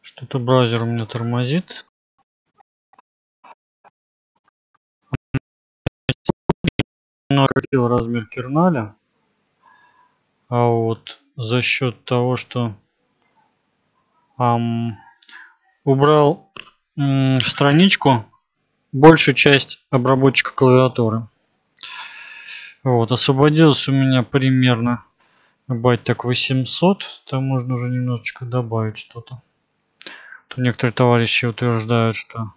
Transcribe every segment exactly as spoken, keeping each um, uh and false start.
Что-то браузер у меня тормозит. Накрутил размер керналя. А вот за счет того, что эм, убрал эм, страничку, большую часть обработчика клавиатуры. Вот, освободилось у меня примерно байт так восемьсот. Там можно уже немножечко добавить что-то. Некоторые товарищи утверждают, что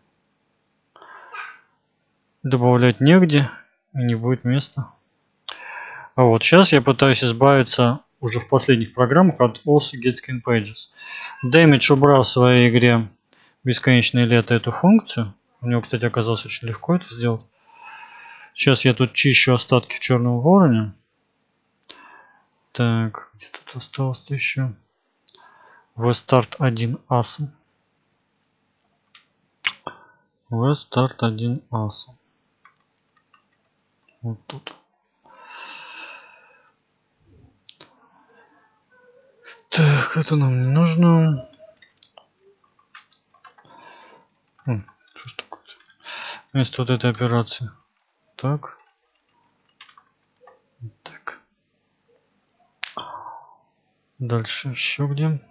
добавлять негде и не будет места. А вот сейчас я пытаюсь избавиться уже в последних программах от also getScreen pages. Damage убрал в своей игре бесконечное лето эту функцию. У него, кстати, оказалось очень легко это сделать. Сейчас я тут чищу остатки в черном вороне. Так, где тут осталось еще? vstart один awesome. vstart один awesome. Вот тут. Так, это нам не нужно. Хм, что ж такое? Вместо вот этой операции. Так. Так. Дальше еще где?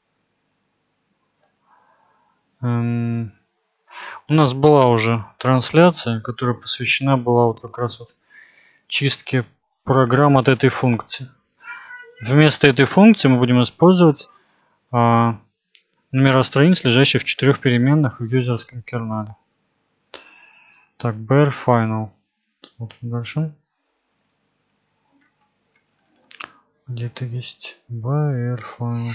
Эм, у нас была уже трансляция, которая посвящена была вот как раз вот чистке программ от этой функции. Вместо этой функции мы будем использовать а, номера страниц, лежащих в четырех переменных в юзерском кернале. Так, bare final. Смотрим дальше. Где-то есть bare final.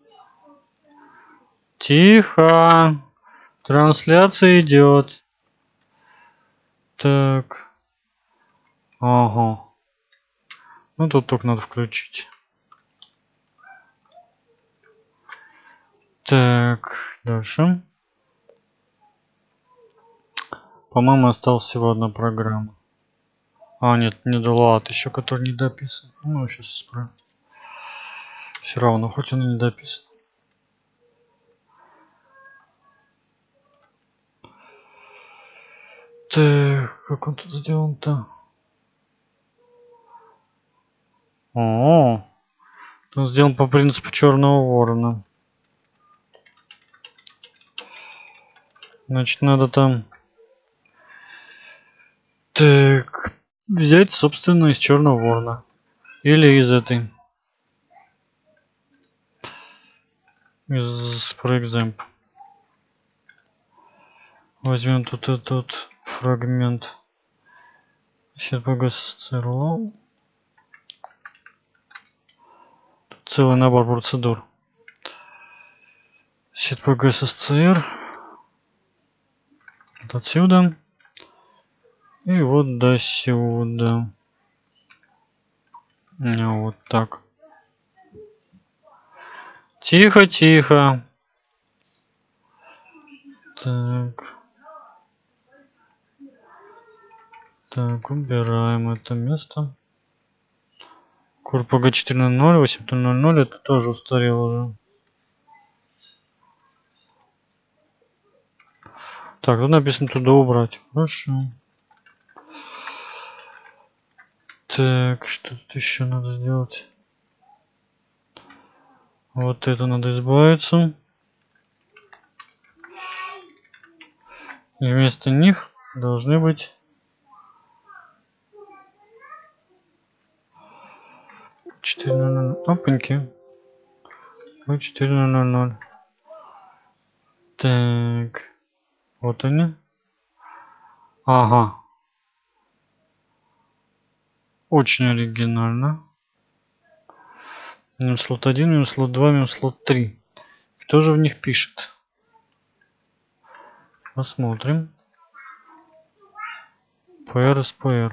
Тихо. Трансляция идет. Так. Ага. Ну тут только надо включить. Так, дальше. По-моему, осталась всего одна программа. А, нет, не долад, еще который не дописан. Ну, сейчас исправим. Все равно, хоть он и не дописан. Так, как он тут сделан-то? О, он сделан по принципу черного ворона. Значит, надо там так взять, собственно, из черного ворона. Или из этой. Из ProExample. Возьмем тут этот фрагмент. setPGSSCR. Тут целый набор процедур. setPGSSCR. Вот отсюда. И вот до сюда. Вот так. Тихо, тихо. Так. Так, убираем это место. Курпг четыре ноль ноль, восемь ноль ноль, это тоже устарел уже. Так, тут написано туда убрать. Хорошо. Так, что тут еще надо сделать? Вот это надо избавиться. И вместо них должны быть четыре ноль ноль. Опаньки. Вот четыре ноль ноль ноль. Так. Вот они. Ага. Очень оригинально. Минус слот один, минус слот два, минус слот три. Кто же в них пишет? Посмотрим. пэ эр эс пэ эр.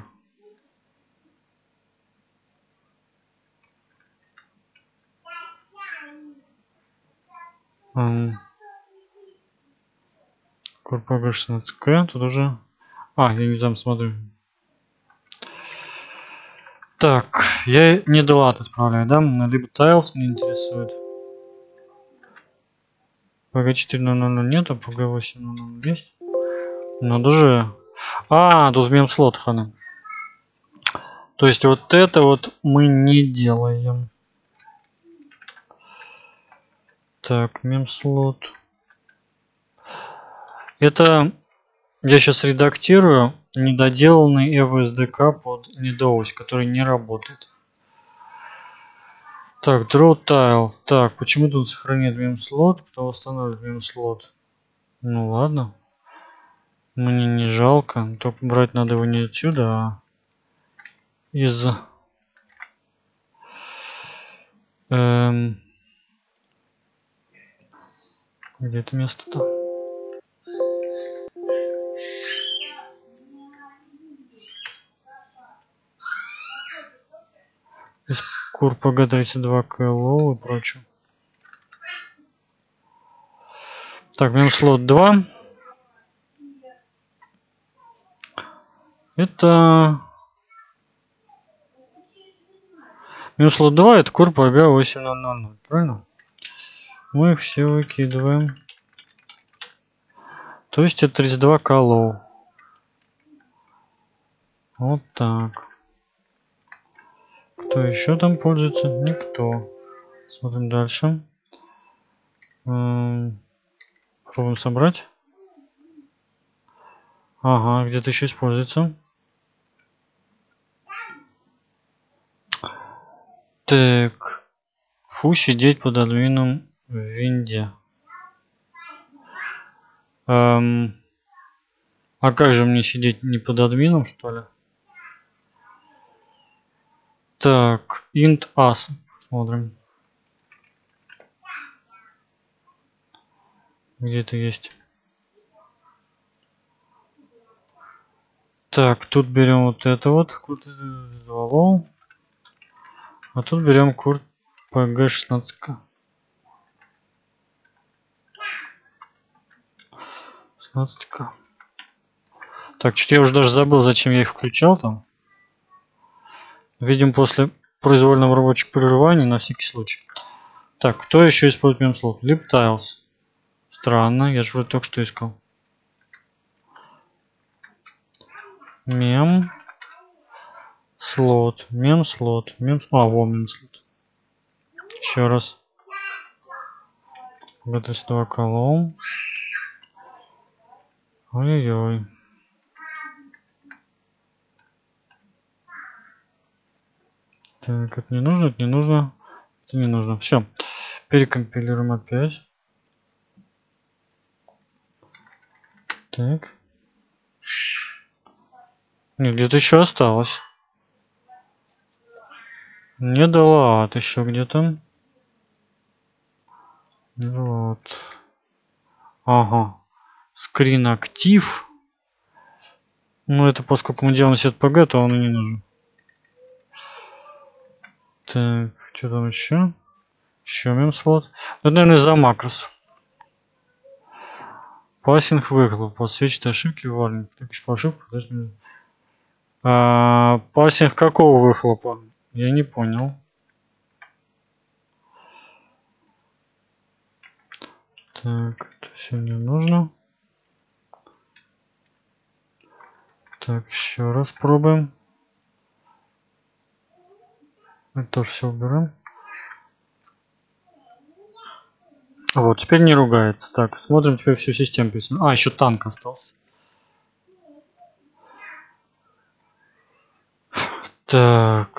Курпг шестнадцать ка. Тут уже... А, я не там смотрю. Так, я не долад исправляю, да? Либо tiles меня интересует. пэ гэ четыре ноль ноль ноль нет, а пэ гэ восемь ноль ноль есть. Надо же. А, тут мем слот ханы. То есть вот это вот мы не делаем. Так, мем слот. Это я сейчас редактирую недоделанный и ви эс ди кей под недоусь, который не работает. Так, draw tile. Так, почему тут сохранит мем слот? Кто установит мем слот? Ну ладно. Мне не жалко. Только брать надо его не отсюда, а из эм... где это место-то? Из кур пэ гэ тридцать два кей эл о и прочее. Так, мем слот два. Это мем слот два, это кур пэ гэ восемь ноль ноль ноль, правильно? Мы их все выкидываем. То есть это тридцать два кей эл о. Вот так. Кто еще там пользуется? Никто. Смотрим дальше. Пробуем собрать. Ага, где-то еще используется. Так. Фу, сидеть под админом в винде. Эм, а как же мне сидеть не под админом, что ли? Так, int as. Смотрим. Где это есть? Так, тут берем вот это вот. Визуал. А тут берем кур пэ гэ шестнадцать ка. шестнадцать ка. Так, что-то я уже даже забыл, зачем я их включал там. Видим после произвольного рабочих прерываний на всякий случай. Так, кто еще использует мем слот? libtiles. Странно, я же вроде только что искал. Мем слот, мем слот, мем слот. А, во, мем слот. Еще раз. тридцать два колонн. Ой-ой-ой. Так, это не нужно, это не нужно. Это не нужно. Все. Перекомпилируем опять. Так. Нет, где-то еще осталось. Не дала, а еще где-то. Вот. Ага. Скрин актив. Ну, это поскольку мы делаем сет пэ гэ, то он и не нужен. Так, что там еще? Еще мем слот. Это, наверное, за макрос. Пассинг выхлоп. Подсвечит ошибки варник. Так, еще по ошибку. Подожди. А, пассинг какого выхлопа? Я не понял. Так, это все не нужно. Так, еще раз пробуем. Это тоже все убираем. Вот, теперь не ругается. Так, смотрим теперь всю систему. А, еще танк остался. Так.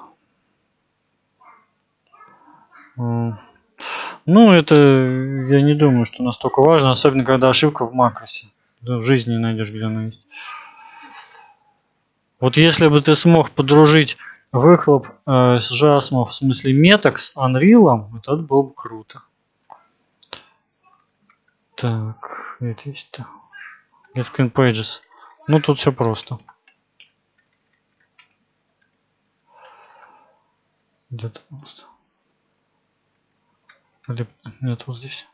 Ну, это я не думаю, что настолько важно, особенно когда ошибка в макросе. В жизни не найдешь, где она есть. Вот если бы ты смог подружить выхлоп э, с жасмом, в смысле меток с Unreal, вот это было бы круто. Так, это есть-то. Get screen pages. Ну, тут все просто. Где-то просто. Нет, вот здесь.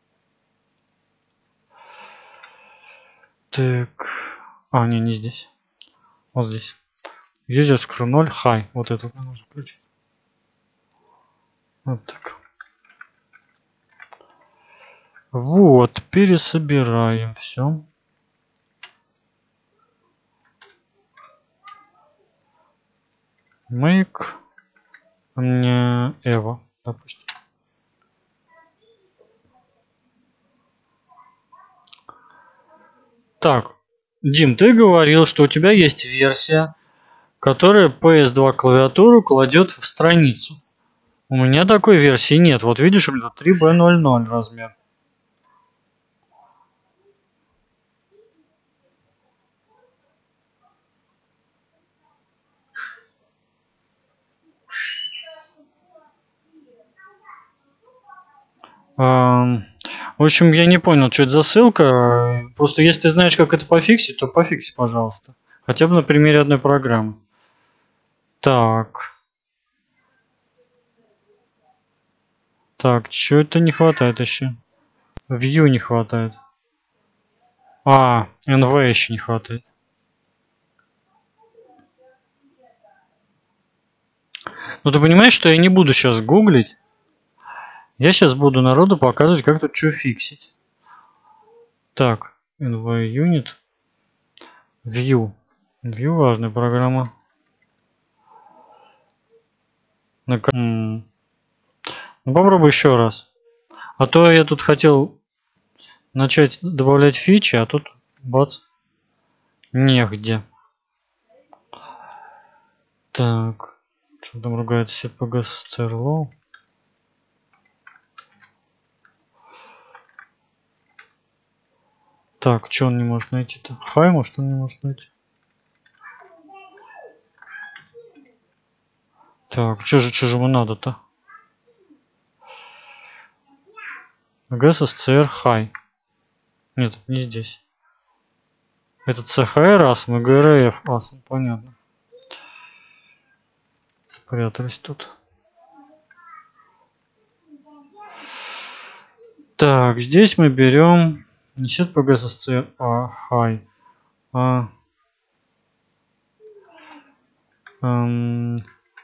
Так. А, не, не здесь. Вот здесь. User scroll ноль, high. Вот эту нужно включить. Вот так. Вот, пересобираем все. Make мне Эва, допустим. Так, Дим, ты говорил, что у тебя есть версия, которая пи эс два клавиатуру кладет в страницу. У меня такой версии нет. Вот видишь, у меня три бэ ноль ноль размер. В общем, я не понял, что это за ссылка. Просто если ты знаешь, как это пофиксить, то пофикси, пожалуйста. Хотя бы на примере одной программы. Так. Так, что это не хватает еще? View не хватает. А, эн ви еще не хватает. Ну ты понимаешь, что я не буду сейчас гуглить. Я сейчас буду народу показывать, как тут что фиксить. Так, эн ви Unit. View. View важная программа. Ну, попробуй еще раз. А то я тут хотел начать добавлять фичи, а тут бац. Негде. Так. Что там ругается setPG Low? Так, что он не может найти-то? Хай, может, он не может найти? Так, что же, что же ему надо-то? ГССЦР High. Нет, не здесь. Это си эйч ар асм и джи ар эф асм, понятно. Спрятались тут. Так, здесь мы берем не setPG SSCR, а High. А, эм,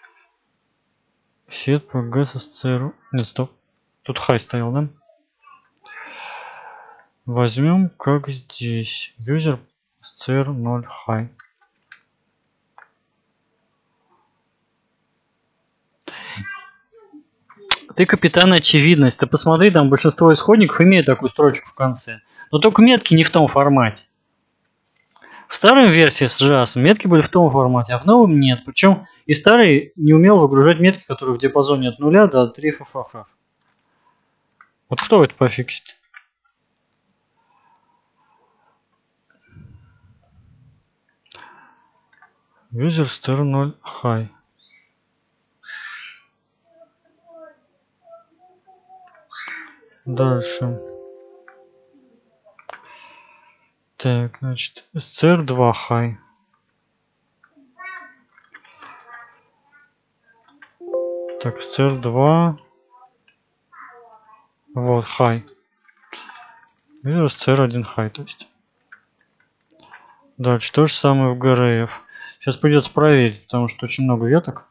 setPG SSCR. Нет, стоп. Тут High стоял, да? Возьмем как здесь. User эс си ар ноль High. Ты капитан очевидность. Ты посмотри, там большинство исходников имеют такую строчку в конце. Но только метки не в том формате. В старой версии с джаз метки были в том формате, а в новом нет. Причем и старый не умел выгружать метки, которые в диапазоне от нуля до три эф эф эф. Вот кто это пофиксит? User star ноль high. Дальше. Так, значит, эс си ар два high. Так, эс си ар два. Вот, high. И эс си ар один high, то есть. Дальше то же самое в джи ар эф. Сейчас придется проверить, потому что очень много веток.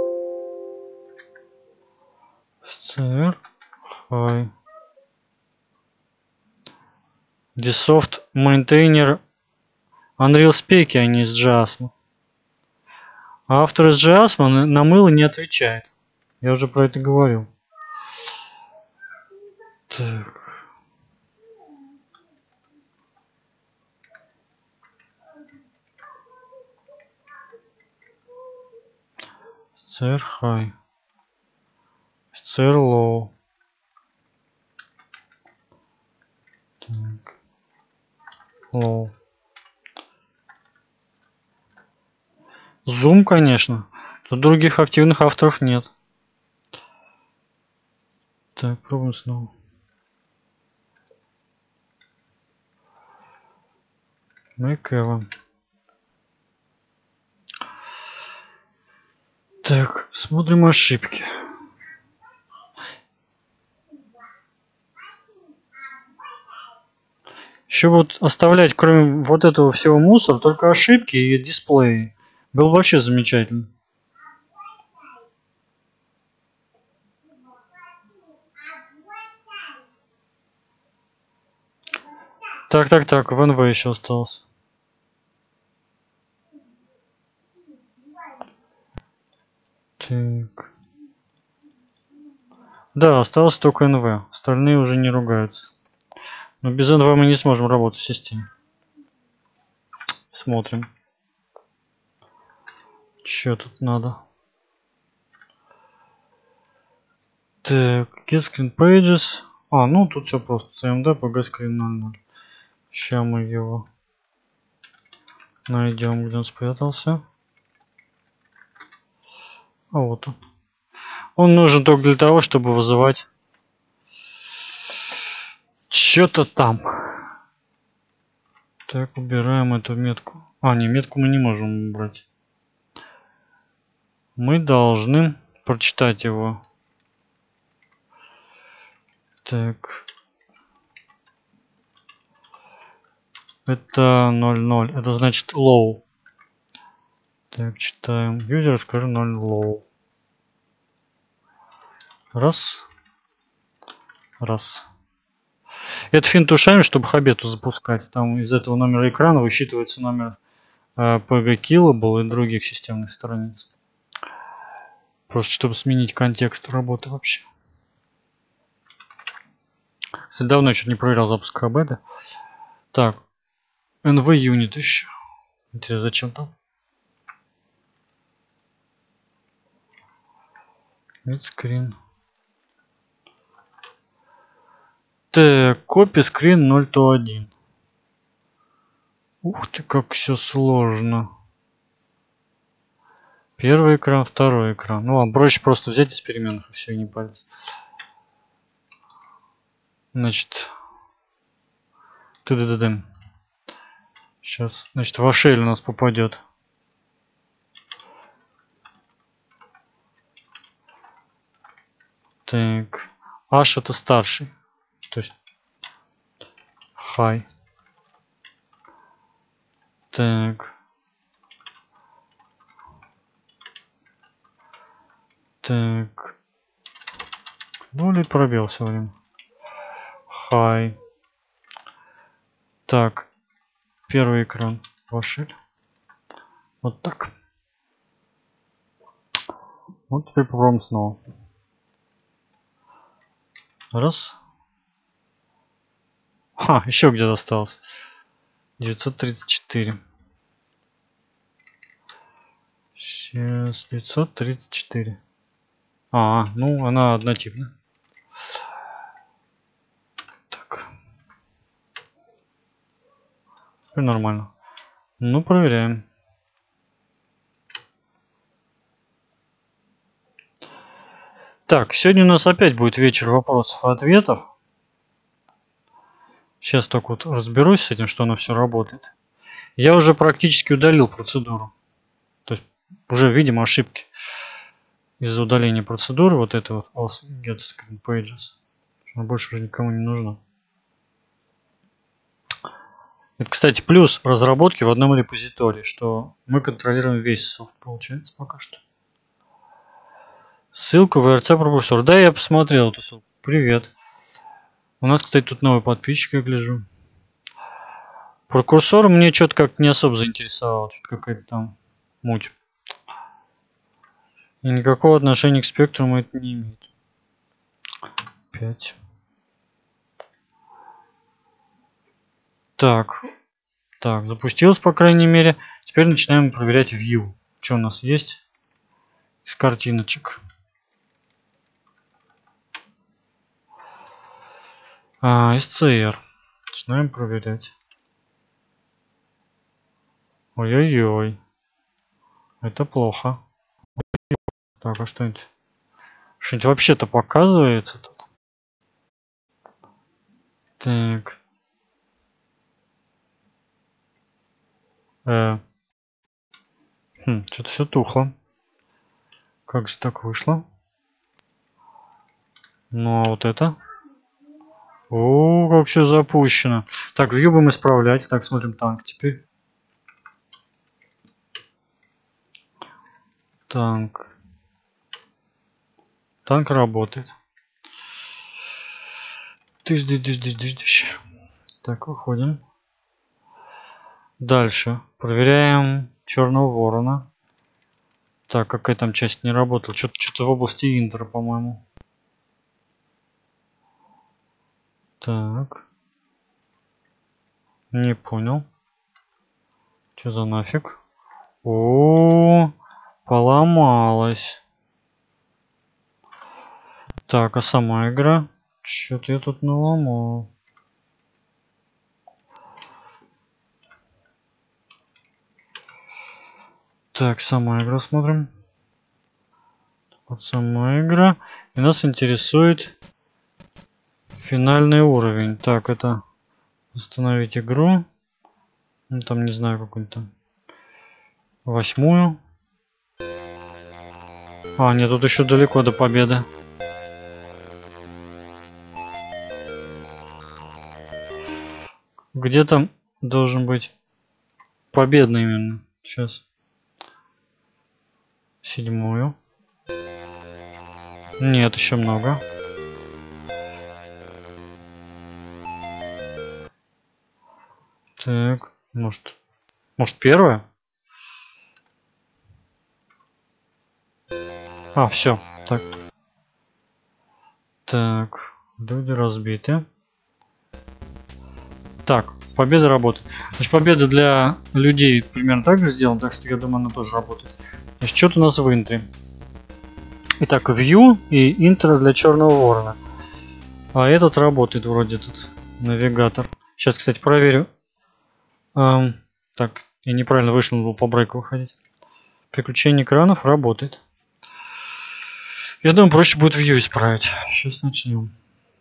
эс си ар high. Dsoft Maintainer Unreal Spec, а не из JASM. А автор из JASM на мыло не отвечает. Я уже про это говорил. Так. эс си ар High. эс си ар Low. Так. Low. Zoom, конечно. Тут других активных авторов нет. Так, пробуем снова. Make Eva. Так, смотрим ошибки. Еще вот оставлять, кроме вот этого всего мусора, только ошибки и дисплеи. Было вообще замечательно. Так, так, так, в эн вэ еще остался. Так. Да, осталось только эн вэ. Остальные уже не ругаются. Но без эн вэ мы не сможем работать в системе. Смотрим. Что тут надо? Так, get screen pages. А, ну тут все просто. си эм ди pg screen ноль ноль. Сейчас мы его найдем, где он спрятался. А вот он. Он нужен только для того, чтобы вызывать что-то там. Так, убираем эту метку. А, не, метку мы не можем убрать. Мы должны прочитать его. Так. Это ноль ноль. Это значит low. Так, читаем. User square ноль low. Раз. Раз. Это финт ушами, чтобы хабету запускать. Там из этого номера экрана высчитывается номер э, pg-killable и других системных страниц. Просто чтобы сменить контекст работы вообще. Кстати, давно еще не проверял запуск хабета. Так. эн вэ unit еще. Интересно, зачем там? Нет, скрин. Так, копи скрин ноль то один. Ух ты, как все сложно. Первый экран, второй экран. Ну, а проще просто взять из переменных и все, и не париться. Значит, ты-ды-ды-дым. Сейчас, значит, в ашель у нас попадет. Так, аш это старший. То есть, high. Так. Так. Ну или пробел все время. High. Так. Первый экран. Вашель. Вот так. Вот теперь попробуем снова. Раз. Ха, еще где-то осталось. девятьсот тридцать четыре. Сейчас девятьсот тридцать четыре. А, ну она однотипная. Так. Все нормально. Ну, проверяем. Так, сегодня у нас опять будет вечер вопросов и ответов. Сейчас только вот разберусь с этим, что оно все работает. Я уже практически удалил процедуру. То есть уже видим ошибки из-за удаления процедуры. Вот это вот get screen pages. Она больше уже никому не нужна. Это, кстати, плюс разработки в одном репозитории, что мы контролируем весь софт, получается, пока что. Ссылка в ви ар си пропульсор. Да, я посмотрел эту ссылку. Привет. У нас, кстати, тут новый подписчик, я гляжу. Прокурсор мне что-то как-то не особо заинтересовал. Что-то какая-то там муть. И никакого отношения к спектруму это не имеет. пять. Так. Так, запустилось, по крайней мере. Теперь начинаем проверять view. Что у нас есть из картиночек. А, эс си эр. Начинаем проверять. Ой-ой-ой. Это плохо. Так, а что-нибудь? Что-нибудь вообще-то показывается тут? Так. Э. Хм, что-то все тухло. Как же так вышло? Ну, а вот это? О, как все запущено. Так, view будем исправлять. Так, смотрим танк теперь. Танк. Танк работает. Тыш, тыш, тыш, тыш, тыш. Так, выходим. Дальше. Проверяем черного ворона. Так, какая там часть не работала? Что-то что-то в области интера, по-моему. Так. Не понял. Что за нафиг? О, поломалась. Так, а сама игра? Что-то я тут наломал. Так, сама игра смотрим. Вот сама игра. И нас интересует финальный уровень. Так, это установить игру. Ну, там не знаю, какую-нибудь там. Восьмую. А, нет, тут еще далеко до победы. Где там должен быть победный именно? Сейчас. Седьмую. Нет, еще много. Так, может, может первая? А, все. Так. Так, люди разбиты. Так, победа работает. Значит, победа для людей примерно так же сделана, так что я думаю, она тоже работает. Значит, что-то у нас в интре. Итак, view и интро для черного ворона. А этот работает вроде, этот навигатор. Сейчас, кстати, проверю. Эм, так, я неправильно вышел, надо было по брейку выходить. Приключение экранов работает. Я думаю, проще будет view исправить. Сейчас начнем.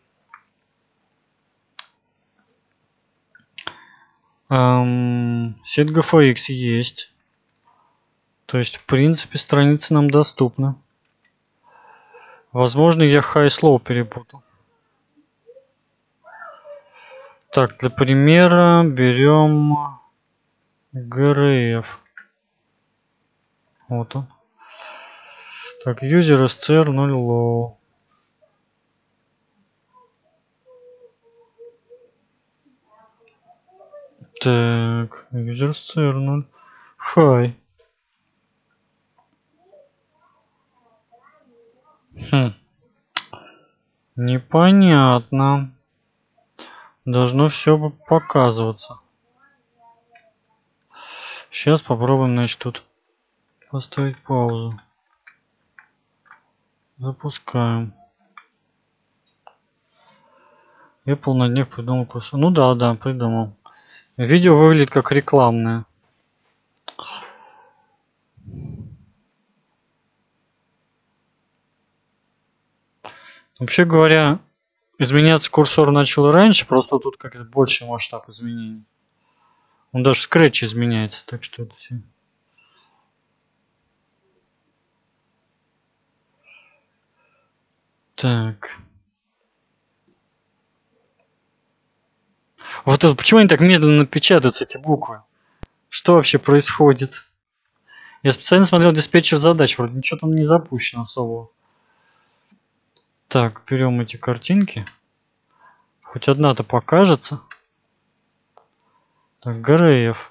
Эм, сеть джи эф икс есть. То есть, в принципе, страница нам доступна. Возможно, я high slow перепутал. Так, для примера берем джи ар эф. Вот он. Так, user str ноль low. Так, user str ноль high. Хм. Непонятно. Должно все показываться. Сейчас попробуем, значит, тут поставить паузу. Запускаем. Apple на днях придумал курсор. Ну да, да, придумал. Видео выглядит как рекламное. Вообще говоря, изменяться курсор начал раньше, просто тут как-то больше масштаб изменений. Он даже в Scratch изменяется, так что это все. Так. Вот это, почему они так медленно печатаются, эти буквы? Что вообще происходит? Я специально смотрел диспетчер задач, вроде ничего там не запущено особо. Так, берем эти картинки. Хоть одна-то покажется. Так, джи ар эф.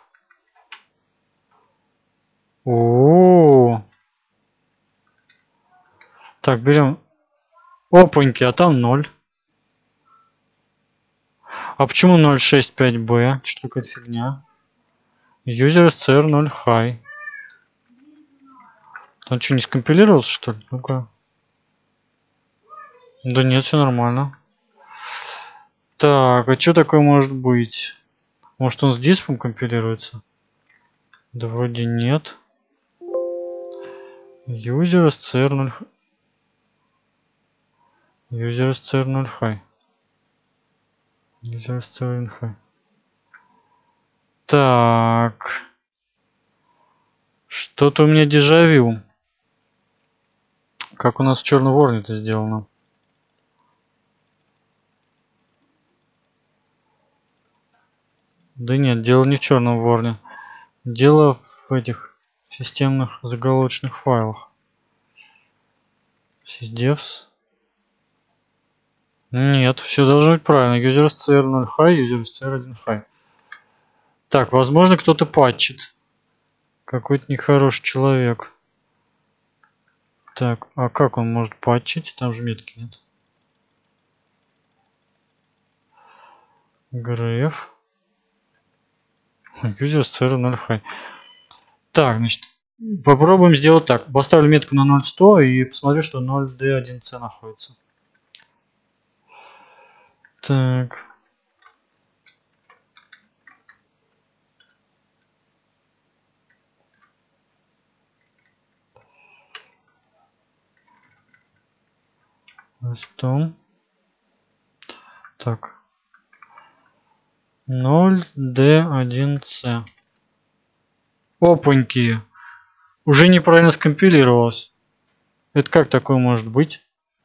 О-о-о. Так, берем. Опаньки, а там ноль. А почему ноль шесть пять бэ? Что такая фигня? User str ноль high. Он что, не скомпилировался, что ли? Ну-ка. Да нет, все нормально. Так, а что такое может быть? Может, он с диспом компилируется? Да вроде нет. User str ноль. User str ноль high. User str ноль high. Так. Что-то у меня дежавю. Как у нас в черном вороне это сделано? Да нет, дело не в черном ворне. Дело в этих системных заголовочных файлах. Sysdevs. Нет, все должно быть правильно. Users си ар ноль high, users си ар один high. Так, возможно, кто-то патчит. Какой-то нехороший человек. Так, а как он может патчить? Там же метки нет. Греф. Users си ар ноль high. Так, значит, попробуем сделать так. Поставлю метку на ноль сто и посмотрю, что ноль ди один си находится. Так. сто. Так. ноль ди один си. Опаньки. Уже неправильно скомпилировалось. Это как такое может быть?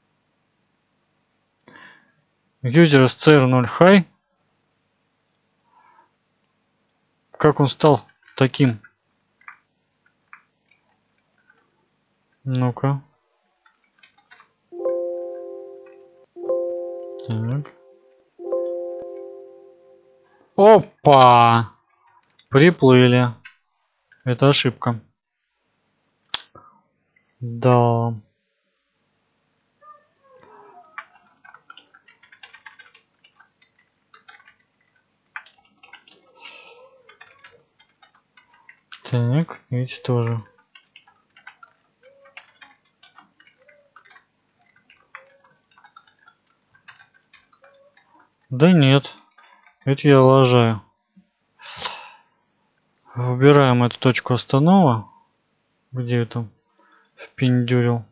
Users си ар ноль high. Как он стал таким? Ну-ка. Так. Опа! Приплыли. Это ошибка. Да. Так, эти тоже. Да нет. Это я лажаю. Выбираем эту точку останова. Где это? Впендюрил.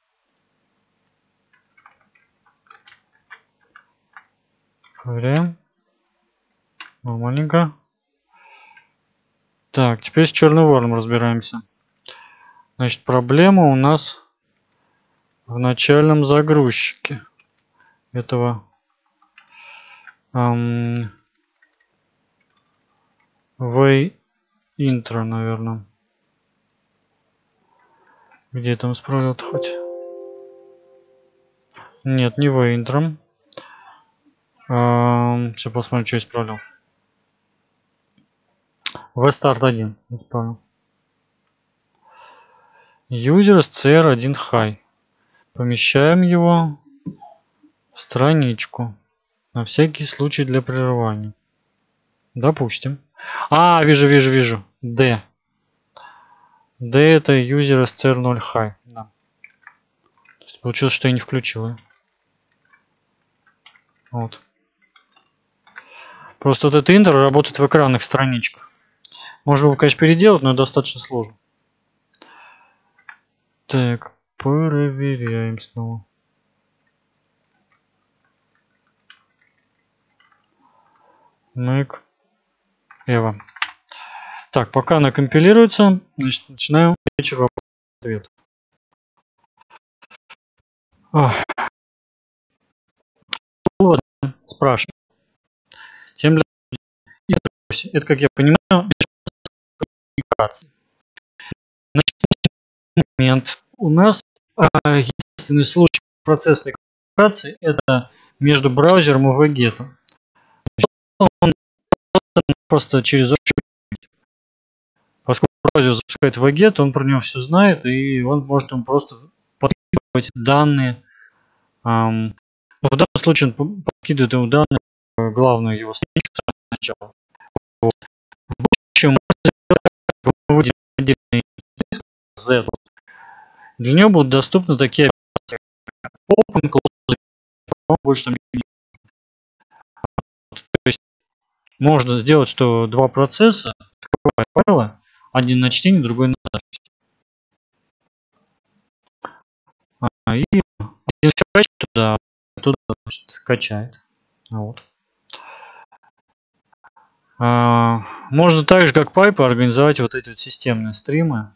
Проверяем. Нормальненько. Так, теперь с черным вороном разбираемся. Значит, проблема у нас в начальном загрузчике этого эм, way intro, наверное. Где там исправил хоть? Нет, не way intro. Эм, сейчас посмотрим, что исправил. vstart один исправил. Users си ар один high. Помещаем его в страничку. На всякий случай для прерывания. Допустим. А, вижу, вижу, вижу. D. D это users си ар ноль high. Да. То есть получилось, что я не включил. Да? Вот. Просто вот этот интро работает в экранных страничках. Можно его, конечно, переделать, но достаточно сложно. Так, проверяем снова. Make Eva. Так, пока она компилируется, значит, начинаем вечер вопрос-ответ. Спрашиваю. Тем для... Это, как я понимаю, коммуникация. Значит, момент. У нас а, единственный случай процессной коммуникации это между браузером и веб-гетом. Он просто через очередь. Поскольку браузер запускает веб-гет, он про него все знает, и он может ему просто подкидывать данные. Um, в данном случае он подкидывает ему данные в главную его страничку сначала. Вот. В общем, мы выделим отдельный диск Z. Для него будут доступны такие операции. Open, close, больше там не... То есть можно сделать, что два процесса открывают файлы, один на чтение, другой на запись. А, и один файл туда, туда значит, качает. Вот. А, можно так же, как Pipe, организовать вот эти вот системные стримы.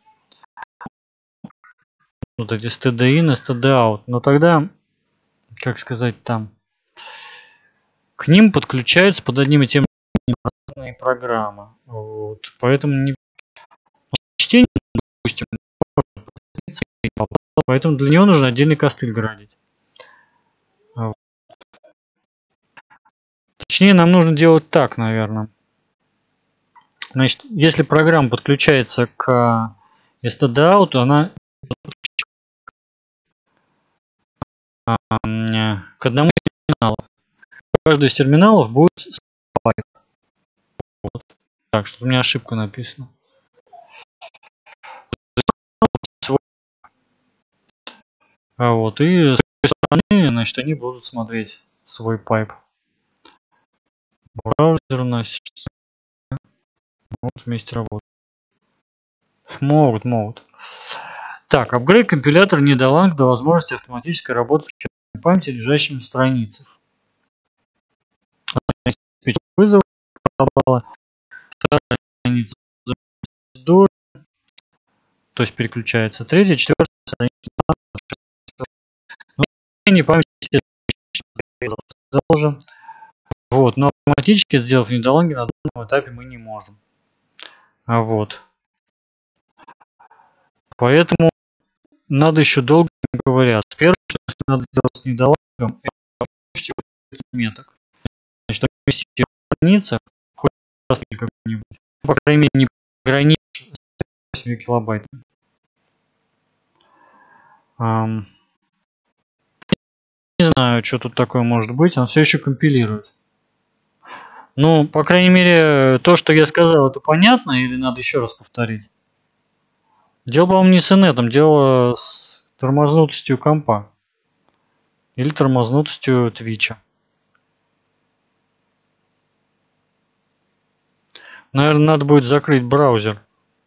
Вот эти std-in и std-out. Но тогда, как сказать, там к ним подключаются под одним и тем же разные программы. Вот. Поэтому не чтение, допустим, поэтому для него нужно отдельный костыль градить. Вот. Точнее, нам нужно делать так, наверное. Значит, если программа подключается к эс ти ди аут, то она к одному из терминалов. Каждый из терминалов будет пайп. Вот. Так, что у меня ошибка написана. А вот, и с этой стороны, значит, они будут смотреть свой пайп. Браузер у нас вот вместе работают. Могут, могут. Так, апгрейд компилятор Nidalang до возможности автоматической работы в черной памяти, лежащими в страницах. Вызов страница, то есть переключается. Третья, четвертая страница. Не памяти должен. Вот, но автоматически сделать в Nidalang на данном этапе мы не можем. А вот. Поэтому надо еще долго говоря. Первое, что надо сделать с Nidalang, это меток. Значит, поместить в страницах хоть раз как-нибудь. По крайней мере, не ограничить восемь килобайтами. Um, не знаю, что тут такое может быть. Он все еще компилирует. Ну, по крайней мере, то, что я сказал, это понятно, или надо еще раз повторить? Дело, по-моему, не с инетом, дело с тормознутостью компа. Или тормознутостью твича. Наверное, надо будет закрыть браузер.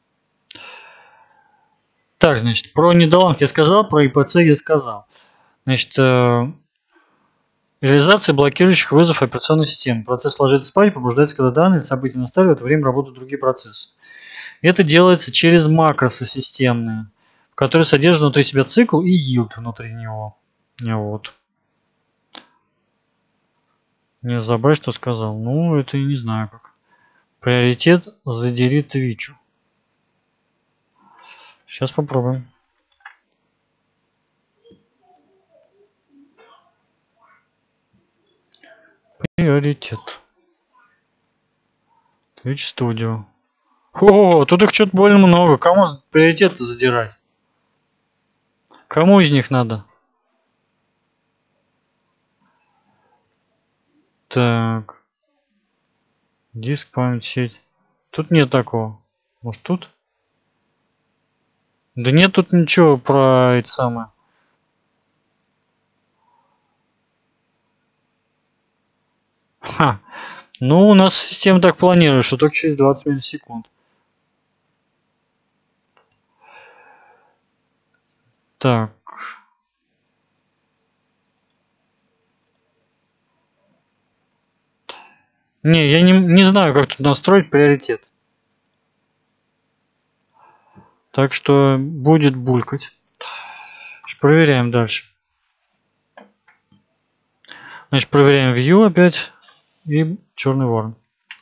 Так, значит, про Nidalang я сказал, про ай пи си я сказал. Значит, э, реализация блокирующих вызов операционной системы. Процесс ложится спать, побуждается, когда данные или события настали, в это время работают другие процессы. Это делается через макросы системные, которые содержат внутри себя цикл и yield внутри него. Вот. Не забывай, что сказал. Ну, это я не знаю как. Приоритет задери твичу. Сейчас попробуем. Приоритет. Twitch Studio. О, тут их что-то больно много. Кому приоритет-то задирать? Кому из них надо? Так. Диск, память, сеть. Тут нет такого. Может тут? Да нет тут ничего про это самое. Ха. Ну, у нас система так планирует, что только через двадцать миллисекунд. Так. Не, я не, не знаю, как тут настроить приоритет. Так что будет булькать. Проверяем дальше. Значит, проверяем View опять. И черный ворон.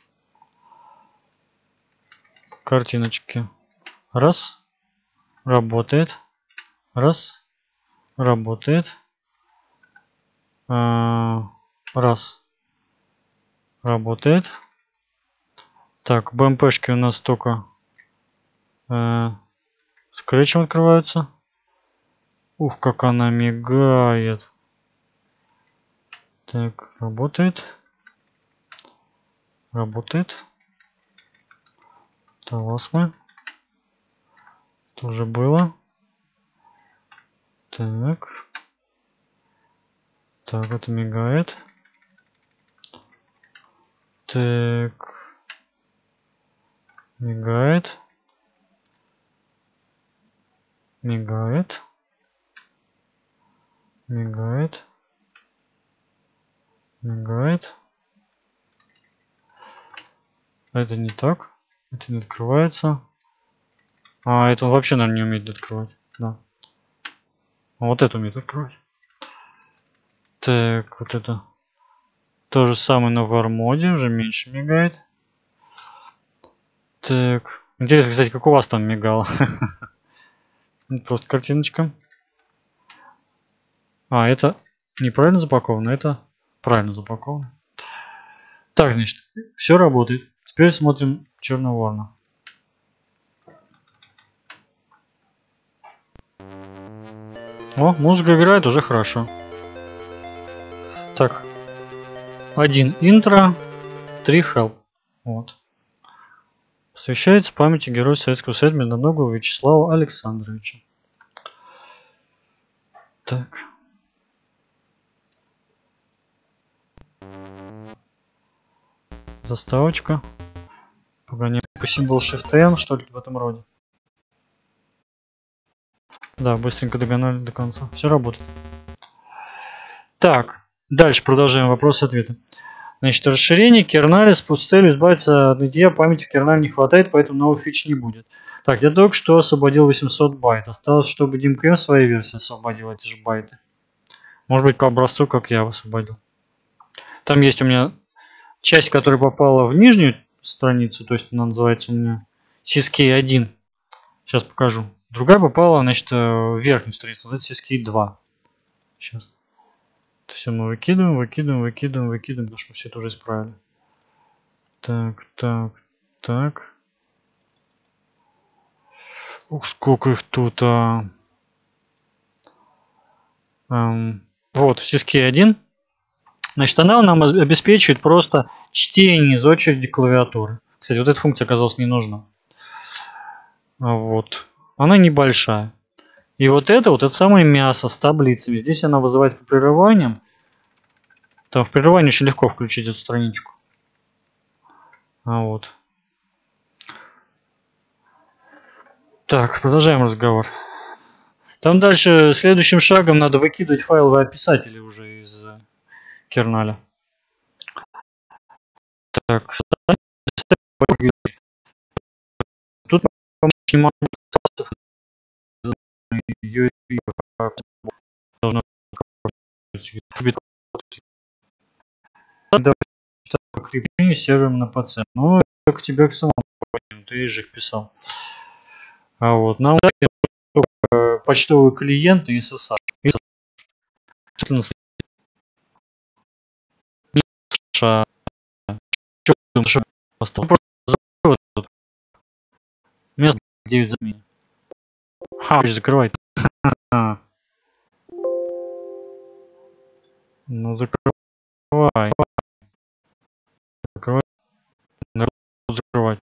Картиночки. Раз. Работает. Раз. Работает. Раз. Работает. Так, бэ эм пэ-шки у нас только э, скретчем открываются. Ух, как она мигает. Так, работает. Работает. Таласмы. Это уже было. Так. Так, это мигает. Так. Мигает. Мигает. Мигает. Мигает. Это не так. Это не открывается. А, это он вообще, наверное, не умеет открывать. Да. А вот это умеет открывать. Так, вот это. То же самое, но в армоде уже меньше мигает. Так. Интересно, кстати, как у вас там мигало. Просто картиночка. А, это неправильно запаковано, это правильно запаковано. Так, значит, все работает. Теперь смотрим Черного Ворона. О, музыка играет, уже хорошо. Так. Один интро, три help. Вот. Посвящается памяти героя Советского Союза Медногого Вячеслава Александровича. Так. Заставочка. Погоняем по символу Shift-N, что ли, в этом роде. Да, быстренько догнали до конца. Все работает. Так, дальше продолжаем вопрос-ответы. Значит, расширение керналя с целью избавиться от нытья памяти в кернале не хватает, поэтому новых фич не будет. Так, я только что освободил восемьсот байт. Осталось, чтобы DimCam в своей версии освободил эти же байты. Может быть, по образцу, как я освободил. Там есть у меня часть, которая попала в нижнюю страницу, то есть она называется у меня сискей один. Сейчас покажу. Другая попала, значит, в верхнюю страницу, это сискей два. Сейчас. Это все мы выкидываем, выкидываем, выкидываем, выкидываем, потому что мы все это уже исправили. Так, так, так. Ух, сколько их тут. А... Эм, вот, сискей один. Значит, она нам обеспечивает просто чтение из очереди клавиатуры. Кстати, вот эта функция оказалась не нужна. Вот. Она небольшая. И вот это вот это самое мясо с таблицами. Здесь она вызывает по прерываниям. Там в прерывании очень легко включить эту страничку. А вот. Так, продолжаем разговор. Там дальше следующим шагом надо выкидывать файловые описатели уже из керналя. Так, тут немало должно покрепление сервером на пц. Ну, как тебе к самому, ты же их писал. А вот нам почтовые клиенты и эс эс аш. Место девять за меня. Ха, закрывай. Ну закрывай. Закрывай. Закрывать.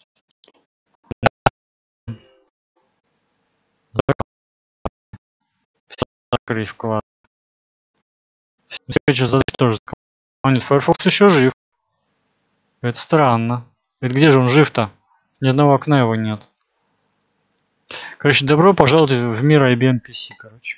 Закрыть вклад. Следующая задача тоже. А нет, Firefox еще жив. Это странно. Это где же он жив-то? Ни одного окна его нет. Короче, добро пожаловать в мир ай би эм пи си, короче.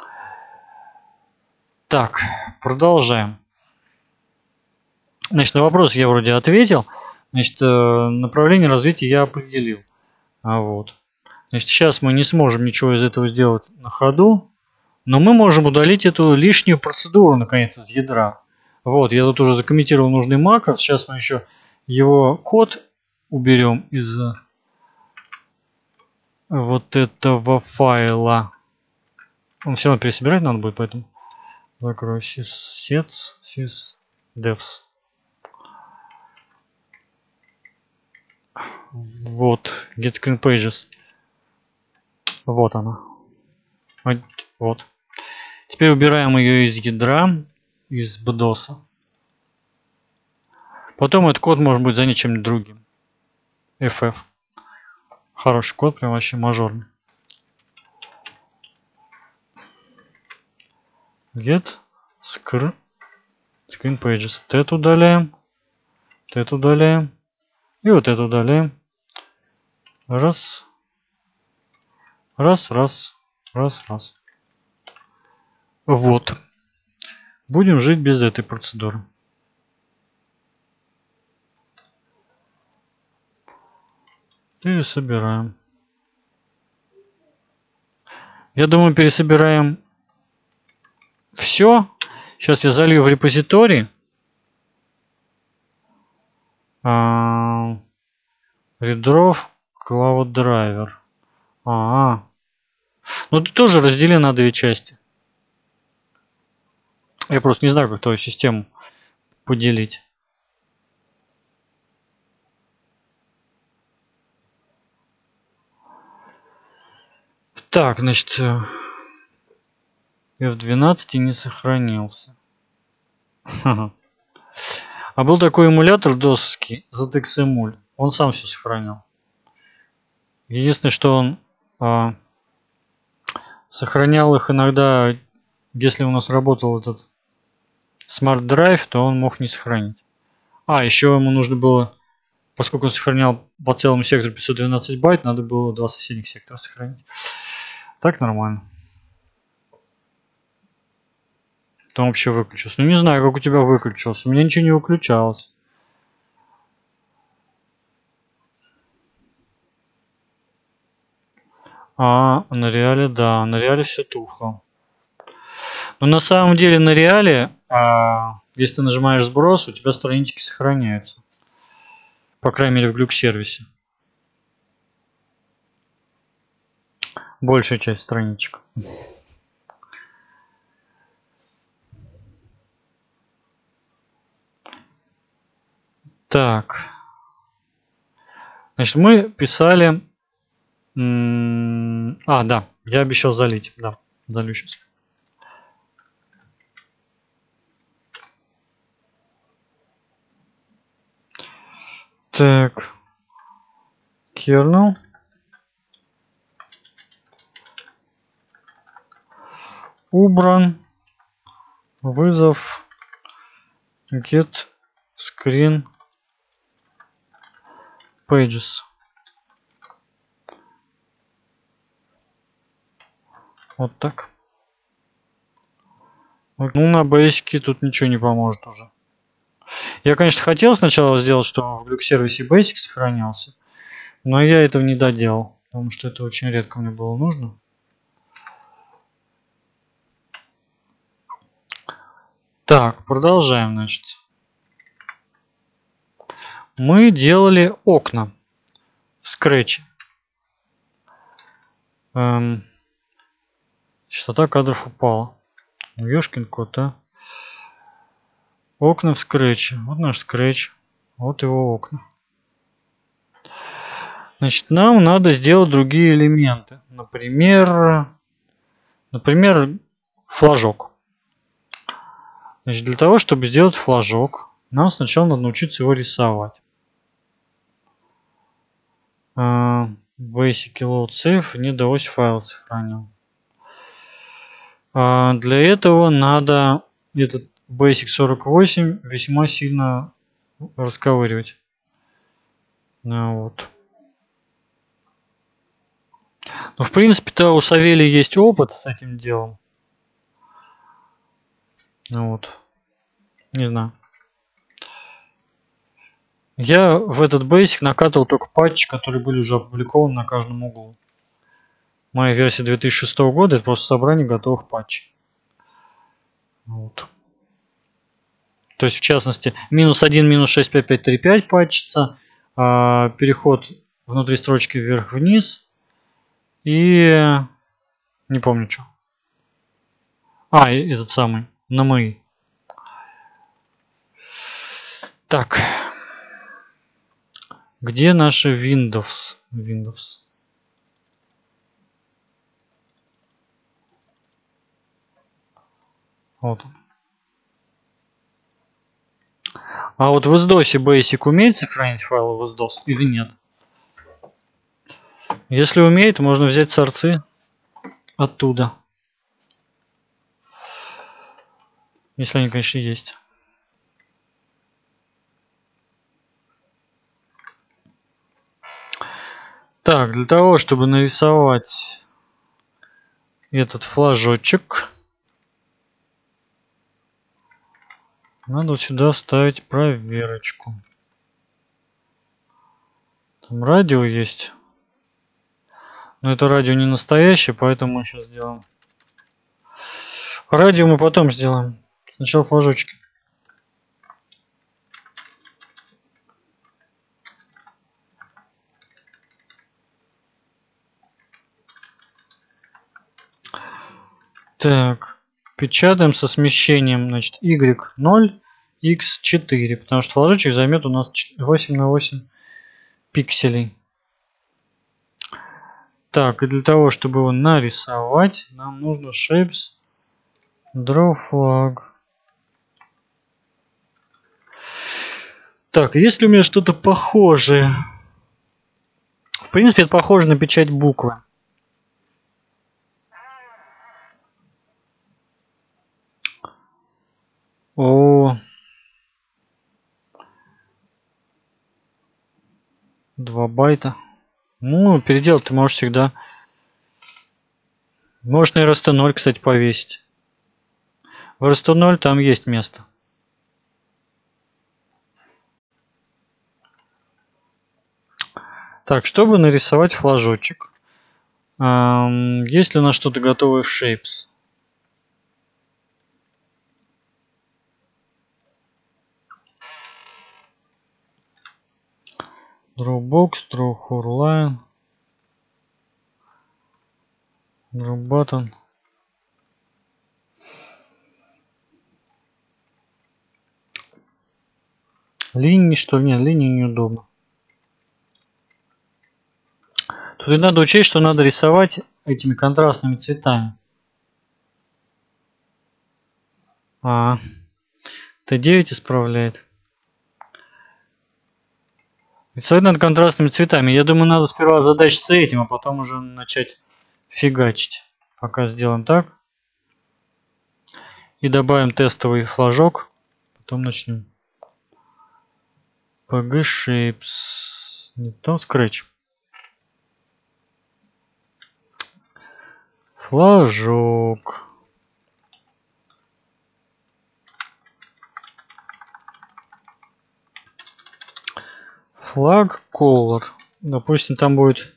Так, продолжаем. Значит, на вопрос я вроде ответил. Значит, направление развития я определил. А вот. Значит, сейчас мы не сможем ничего из этого сделать на ходу. Но мы можем удалить эту лишнюю процедуру, наконец, из ядра. Вот, я тут уже закомментировал нужный макрос. Сейчас мы еще его код уберем из вот этого файла. Он все равно пересобирать надо будет, поэтому закрою sysets, sysdevs. Вот, get screen pages. Вот она. Вот. Теперь убираем ее из ядра, из бдоса. Потом этот код может быть занят чем-нибудь другим. эф эф. Хороший код, прям вообще мажорный. Get screen pages. Вот это удаляем. Вот это удаляем. И вот это удаляем. Раз. Раз, раз. Раз, раз. Вот. Будем жить без этой процедуры. Пересобираем. Я думаю, пересобираем все. Сейчас я залью в репозиторий. Redraw Cloud Driver. А, -а. Ну ты тоже раздели на две части. Я просто не знаю, как твою систему поделить. Так, значит, эф двенадцать не сохранился. А был такой эмулятор досовский, зет икс Emul. Он сам все сохранял. Единственное, что он а, сохранял их иногда, если у нас работал этот Smart Drive, то он мог не сохранить. А, еще ему нужно было, поскольку он сохранял по целому сектору пятьсот двенадцать байт, надо было два соседних сектора сохранить. Так нормально. Там вообще выключился. Ну не знаю, как у тебя выключился. У меня ничего не выключалось. А, на реале, да, на реале все тухло. Но на самом деле на реале, а, если ты нажимаешь сброс, у тебя странички сохраняются. По крайней мере в глюк сервисе. Большая часть страничек. Так. Значит, мы писали... А, да, я обещал залить. Да, залью сейчас. Так. Kernel. Убран. Вызов. Get screen pages. Вот так. Ну, на Basic тут ничего не поможет уже. Я, конечно, хотел сначала сделать, что в глюк сервисе Basic сохранялся, но я этого не доделал, потому что это очень редко мне было нужно. Так, продолжаем, значит. Мы делали окна в Scratch. Эм, частота кадров упала. Ёшкин кот, а. Окна в Scratch. Вот наш Scratch. Вот его окна. Значит, нам надо сделать другие элементы. Например, например, флажок. Значит, для того, чтобы сделать флажок, нам сначала надо научиться его рисовать. Uh, Basic Load Save не удалось файл сохранил. Uh, для этого надо этот Basic сорок восемь весьма сильно расковыривать. Uh, вот. Ну, в принципе-то у Савелия есть опыт с этим делом. Ну, вот. Не знаю. Я в этот Basic накатывал только патчи, которые были уже опубликованы на каждом углу. Моя версия две тысячи шестого года — это просто собрание готовых патчей. Вот. То есть, в частности, минус один, минус шесть, пять, пять, три, пять патчится, а, переход внутри строчки вверх-вниз и не помню что. А, и этот самый, на мои. Так. Где наши Windows? Windows. Вот он. А вот в ISDOS Basic умеет сохранить файлы в ISDOS или нет? Если умеет, можно взять сорцы оттуда. Если они, конечно, есть. Так, для того, чтобы нарисовать этот флажочек, надо вот сюда вставить проверочку. Там радио есть. Но это радио не настоящее, поэтому мы сейчас сделаем. Радио мы потом сделаем. Сначала флажочки. Так, печатаем со смещением, значит, игрек ноль, икс четыре, потому что флажочек займет у нас восемь на восемь пикселей. Так, и для того, чтобы его нарисовать, нам нужно Shapes, Draw Flag. Так, есть ли у меня что-то похожее? В принципе, это похоже на печать буквы. О, два байта. Ну, переделать ты можешь всегда. Можешь на эр эс ти ноль, кстати, повесить. В эр эс ти ноль там есть место. Так, чтобы нарисовать флажочек, эм, есть ли у нас что-то готовое в Shapes? Draw box, draw line, draw button. Линии, что ли? Нет, линии неудобно. Тут и надо учесть, что надо рисовать этими контрастными цветами. А, тэ девять исправляет. Рисовать надо контрастными цветами. Я думаю, надо сперва задачиться этим, а потом уже начать фигачить. Пока сделаем так. И добавим тестовый флажок. Потом начнем. пи джи Shapes. Не то, Scratch. Флажок. Flag color. Допустим, там будет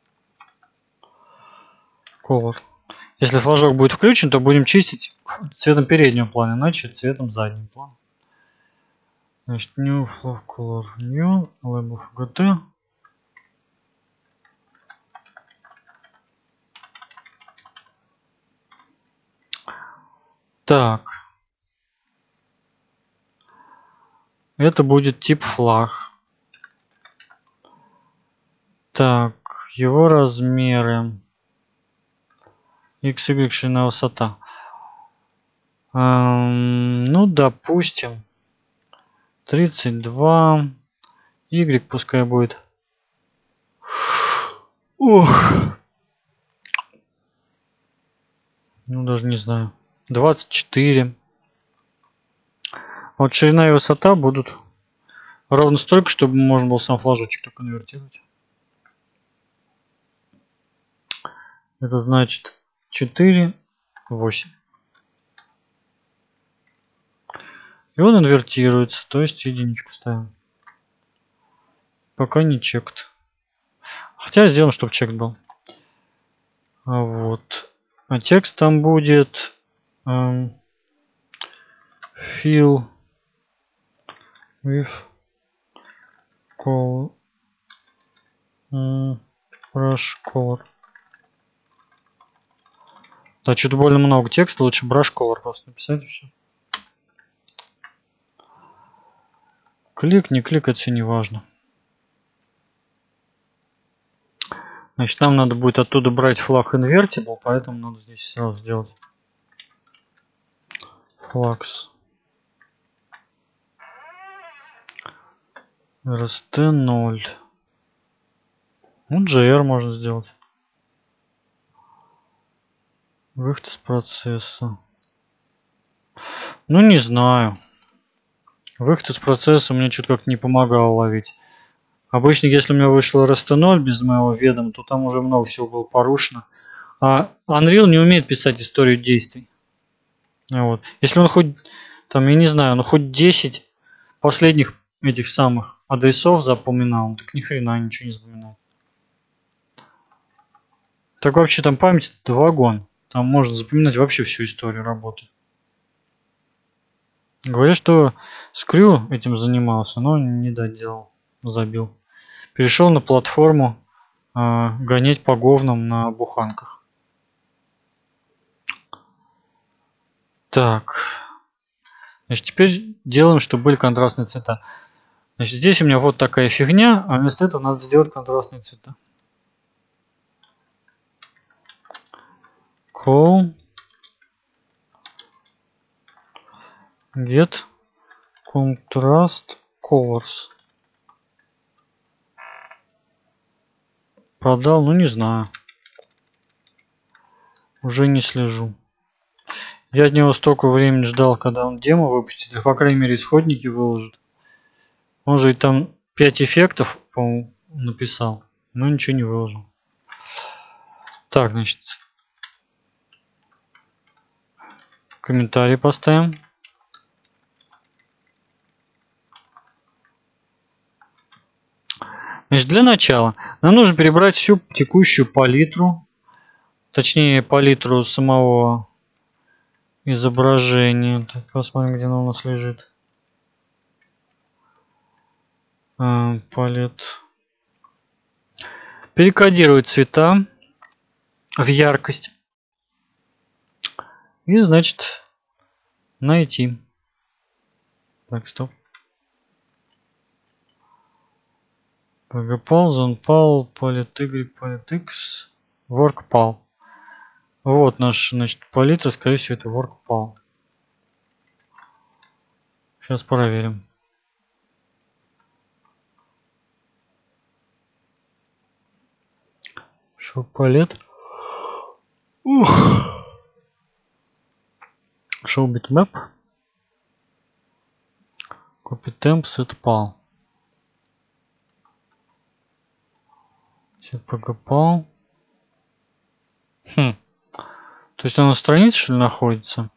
color. Если флажок будет включен, то будем чистить цветом переднего плана, иначе цветом заднего плана. Значит, new flag color, new label эф джи ти. Так. Это будет тип флаг. Так, его размеры. X, Y, ширина, высота. Эм, ну, допустим, тридцать два. Y пускай будет. Ух. Ну, даже не знаю. двадцать четыре. Вот ширина и высота будут ровно столько, чтобы можно было сам флажочек только конвертировать. Это значит четыре, восемь. И он инвертируется, то есть единичку ставим. Пока не чект. Хотя сделаем, чтобы чек был. А вот. А текст там будет эм, fill with color, brush color. Да, что-то больно много текста, лучше brush color просто написать и все. Клик, не клик, это все не важно. Значит, нам надо будет оттуда брать флаг invertible, поэтому надо здесь сразу сделать flags эр эс ти ноль. Ну, джей ар можно сделать. Выход из процесса. Ну, не знаю. Выход из процесса мне что-то как-то не помогало ловить. Обычно, если у меня вышло эр эс ти ноль без моего ведома, то там уже много всего было порушено. А Unreal не умеет писать историю действий. Вот. Если он хоть, там, я не знаю, ну хоть десять последних этих самых адресов запоминал, так ни хрена ничего не запоминает. Так вообще там память это вагон. Там можно запоминать вообще всю историю работы. Говорят, что Скрю этим занимался, но не доделал, забил. Перешел на платформу э, гонять по говнам на буханках. Так. Значит, теперь делаем, чтобы были контрастные цвета. Значит, здесь у меня вот такая фигня, а вместо этого надо сделать контрастные цвета. call get contrast colors. Продал, ну не знаю. Уже не слежу. Я от него столько времени ждал, когда он демо выпустит, или по крайней мере исходники выложит. Он же и там пять эффектов, по-моему, написал, но ничего не выложил. Так, значит, комментарий поставим. Значит, для начала нам нужно перебрать всю текущую палитру, точнее палитру самого изображения. Так, посмотрим, где она у нас лежит. А, палет. Перекодировать цвета в яркость. И, значит, найти. Так, стоп. pgpal, zonepal, palet-y, palet-x, workpal. Вот наш, значит, палитра, скорее всего, это workpal. Сейчас проверим. Show palette. Ух. Show bitmap. Copy temp, set pal. Set pgpal. Хм. То есть она на странице, что ли, находится?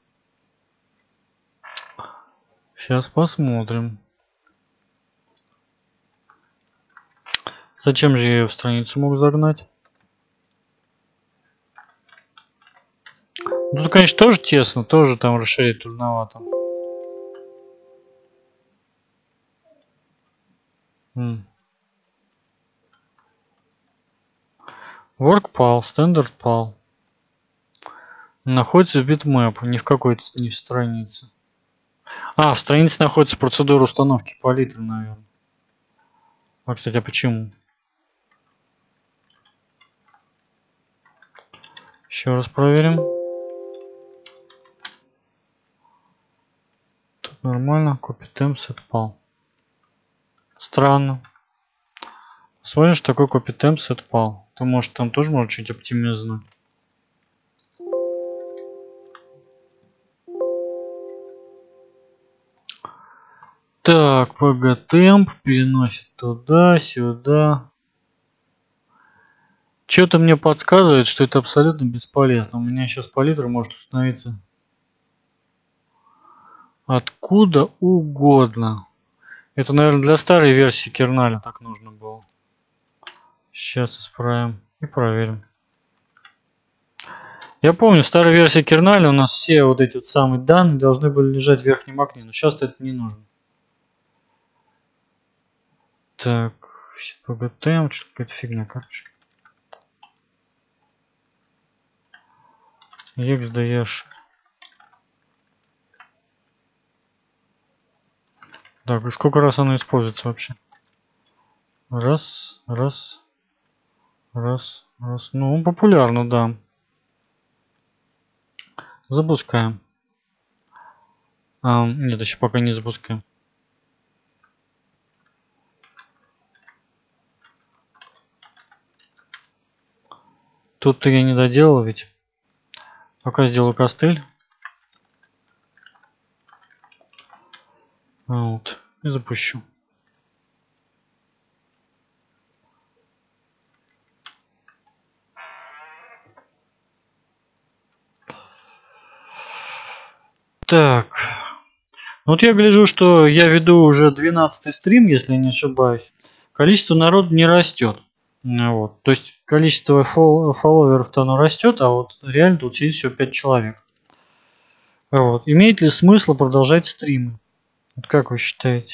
Сейчас посмотрим. Зачем же я ее в страницу мог загнать? Ну, тут, конечно, тоже тесно, тоже там расширить трудновато. М. Workpal, Standard Pal. Находится в bitmap, не в какой-то, не в странице. А, в странице находится процедура установки палитры, наверное. А, кстати, а почему? Еще раз проверим. Тут нормально. Copy temp, set pal. Странно. Посмотрим, что такое copy temp, set pal. То может там тоже может что-нибудь оптимизировать. Так, pgtemp переносит туда, сюда. Что-то мне подсказывает, что это абсолютно бесполезно. У меня сейчас палитра может установиться откуда угодно. Это, наверное, для старой версии керналя так нужно было. Сейчас исправим и проверим. Я помню, в старой версии керналя у нас все вот эти вот самые данные должны были лежать в верхнем окне, но сейчас это не нужно. Так, pgtemp, что-то какая-то фигня, короче. Exdash. Так, и сколько раз она используется вообще? Раз, раз, раз, раз. Ну, популярно, да. Запускаем. А, нет, еще пока не запускаем. Тут-то я не доделал ведь. Пока сделаю костыль. Вот. И запущу. Так. Вот я гляжу, что я веду уже двенадцатый стрим, если не ошибаюсь. Количество народу не растет. Вот. То есть количество фол фолловеров-то оно растет, а вот реально тут сидит всего пять человек. Вот. Имеет ли смысл продолжать стримы? Вот как вы считаете?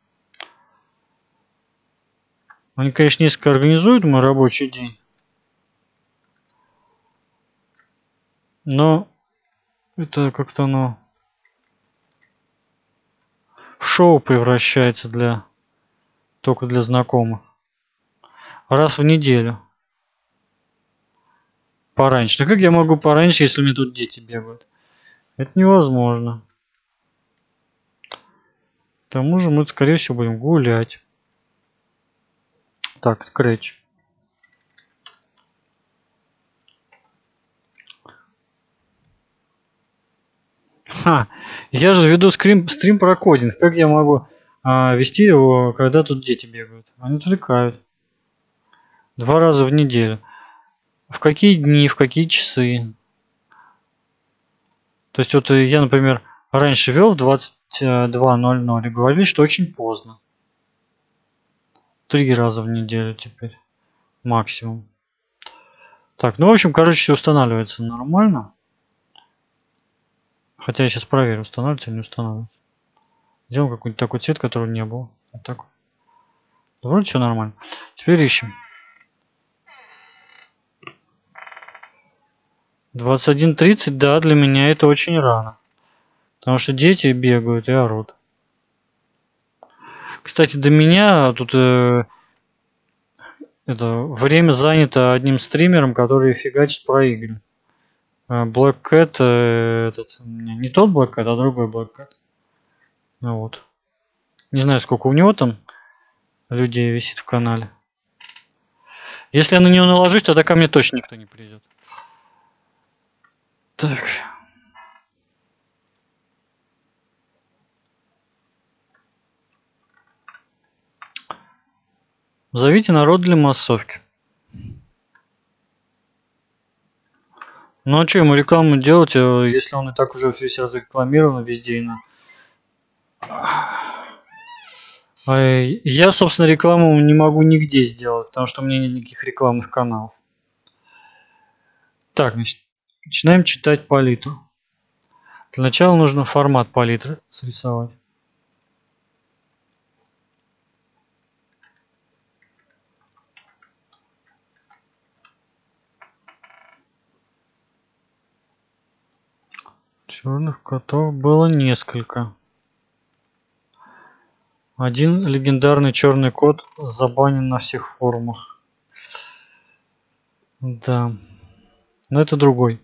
Они, конечно, несколько организуют мой рабочий день. Но это как-то оно в шоу превращается для только для знакомых. Раз в неделю. Пораньше. Да как я могу пораньше, если у меня тут дети бегают? Это невозможно. К тому же мы, скорее всего, будем гулять. Так, Scratch. Ха, я же веду стрим, стрим про кодинг. Как я могу а, вести его, когда тут дети бегают? Они отвлекают. Два раза в неделю. В какие дни, в какие часы? То есть вот я, например, раньше вел в двадцать два ноль ноль и говорили, что очень поздно. Три раза в неделю теперь. Максимум. Так, ну в общем, короче, все устанавливается нормально. Хотя я сейчас проверю, устанавливается или не устанавливается. Сделаем какой-нибудь такой цвет, которого не было. Вот так. Вроде все нормально. Теперь ищем. двадцать один тридцать, да, для меня это очень рано. Потому что дети бегают и орут. Кстати, до меня тут э, это время занято одним стримером, который фигачит про игры. Black Cat, э, этот, не тот Black Cat, а другой Black Cat. Ну вот. Не знаю, сколько у него там людей висит в канале. Если я на него наложусь, тогда ко мне точно никто не придет. Так. Зовите народ для массовки. Ну а что ему рекламу делать, если он и так уже весь разрекламирован везде и на... Я, собственно, рекламу не могу нигде сделать, потому что у меня нет никаких рекламных каналов. Так, значит, начинаем читать палитру. Для начала нужно формат палитры срисовать. Черных котов было несколько. Один легендарный черный кот забанен на всех форумах. Да. Но это другой.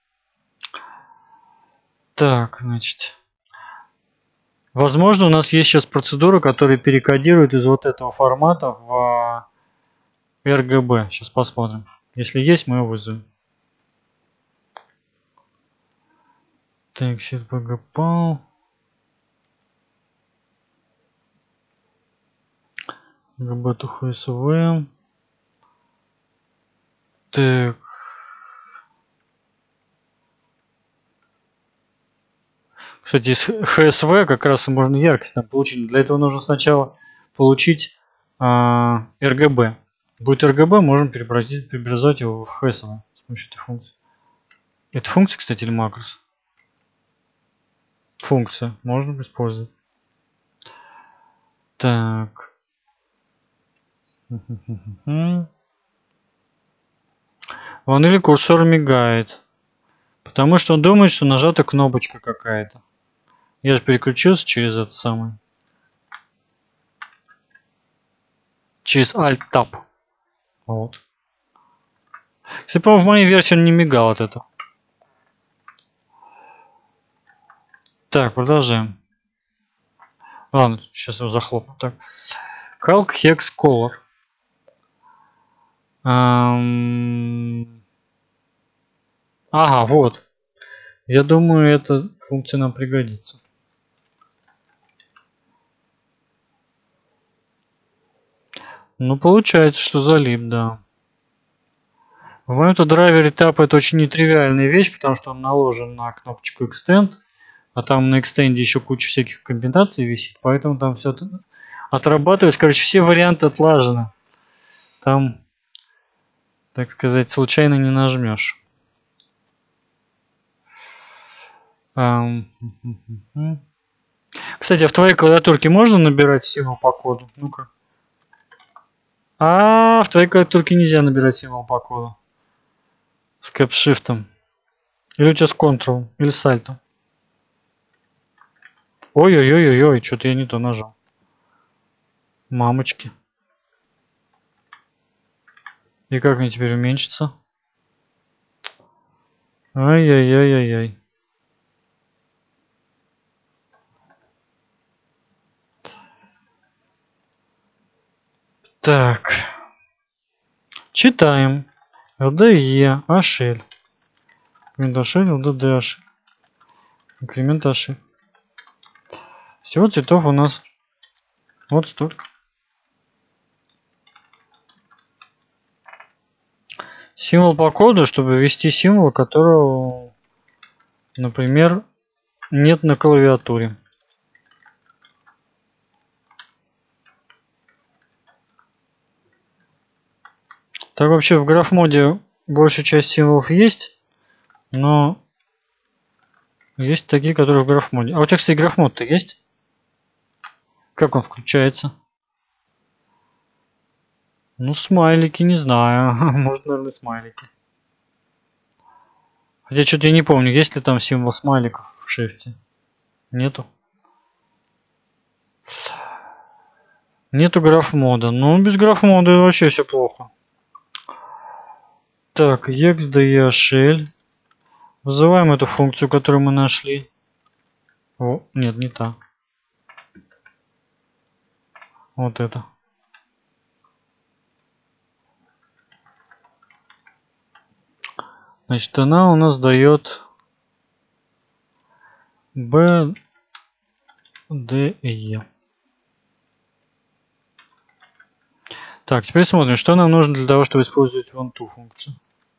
Так, значит. Возможно, у нас есть сейчас процедура, которая перекодирует из вот этого формата в эр джи би. Сейчас посмотрим. Если есть, мы его вызовем. Так, сейчас би джи пи. джи би to эйч эс ви. Так. Кстати, из эйч эс ви как раз и можно яркость там получить. Для этого нужно сначала получить а, эр джи би. Будет эр джи би, можем преобразовать его в эйч эс ви с помощью этой функции. Это функция, кстати, или макрос? Функция. Можно использовать. Так. Вон или курсор мигает. Потому что он думает, что нажата кнопочка какая-то. Я же переключился через это самое. Через Alt-Tab. Вот. Кстати, по-моему, в моей версии он не мигал от этого. Так, продолжаем. Ладно, сейчас его захлопну. Так. Calc Hex Color. Эм... Ага, вот. Я думаю, эта функция нам пригодится. Ну, получается, что залип, да. В моем-то драйвере тап это очень нетривиальная вещь, потому что он наложен на кнопочку Extend, а там на Extend еще куча всяких комбинаций висит, поэтому там все отрабатывается. Короче, все варианты отлажены. Там, так сказать, случайно не нажмешь. Кстати, а в твоей клавиатурке можно набирать символ по коду? Ну-ка. А, в твоей клавиатурке нельзя набирать символ по коду. С кэп-шифтом. Или у тебя с Ctrl, или с Alt. Ой-ой-ой-ой, что-то я не то нажал. Мамочки. И как мне теперь уменьшиться? Ай-яй-яй-яй-яй. Так. Читаем. ЛДЕ, HL. Инкремент HL, ЛДД HL. Инкремент HL. Всего цветов у нас вот столько. Символ по коду, чтобы ввести символ, которого, например, нет на клавиатуре. Так вообще в графмоде большая часть символов есть, но есть такие, которые в графмоде. А у тебя, кстати, графмод-то есть? Как он включается? Ну, смайлики, не знаю. Может, наверное, смайлики. Хотя что-то я не помню, есть ли там символ смайликов в шрифте. Нету. Нету графмода. Ну, без графмода вообще все плохо. Так, exdehl. Вызываем эту функцию, которую мы нашли. О, нет, не та. Вот это. Значит, она у нас дает бэ дэ е. Так, теперь смотрим, что нам нужно для того, чтобы использовать вон ту функцию.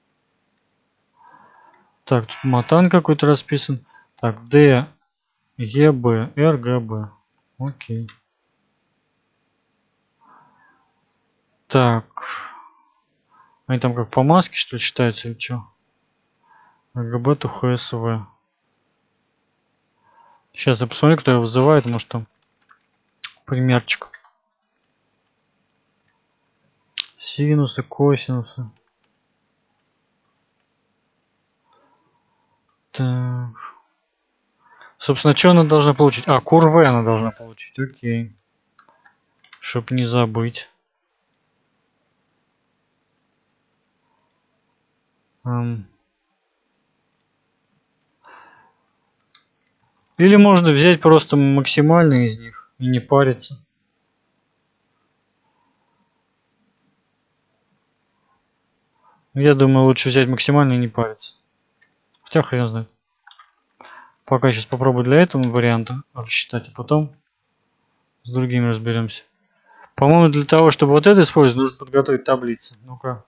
Так, тут матан какой-то расписан. Так, д, е, б, эр, гэ, бэ. Окей. Так. Они там как по маске, что ли, считаются или что? эр гэ бэ, то эйч эс ви. Сейчас я посмотрю, кто его вызывает. Может там примерчик. Синусы, косинусы. Так. Собственно, что она должна получить? А, курвы она должна получить. Окей. Чтоб не забыть. Эм. Или можно взять просто максимальный из них и не париться. Я думаю, лучше взять максимальный и не париться. Хотя хрен знает. Пока сейчас попробую для этого варианта рассчитать, а потом с другими разберемся. По-моему, для того, чтобы вот это использовать, нужно подготовить таблицы. Ну-ка.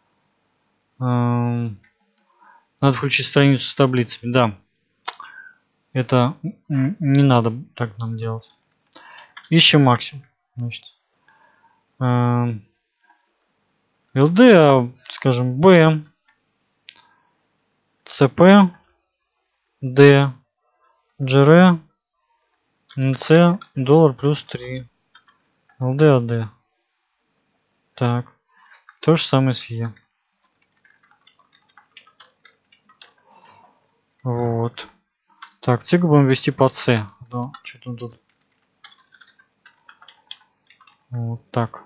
Эм, надо включить страницу с таблицами. Да. Это не надо так нам делать. Ищем максимум. Значит. Эм, эл ди, скажем, B, си пи, D, джи ар, эн си, доллар плюс три. эл ди, эй ди. Так. То же самое с E. Вот. Так, цикл будем ввести по C. Да, что-то тут. Вот так.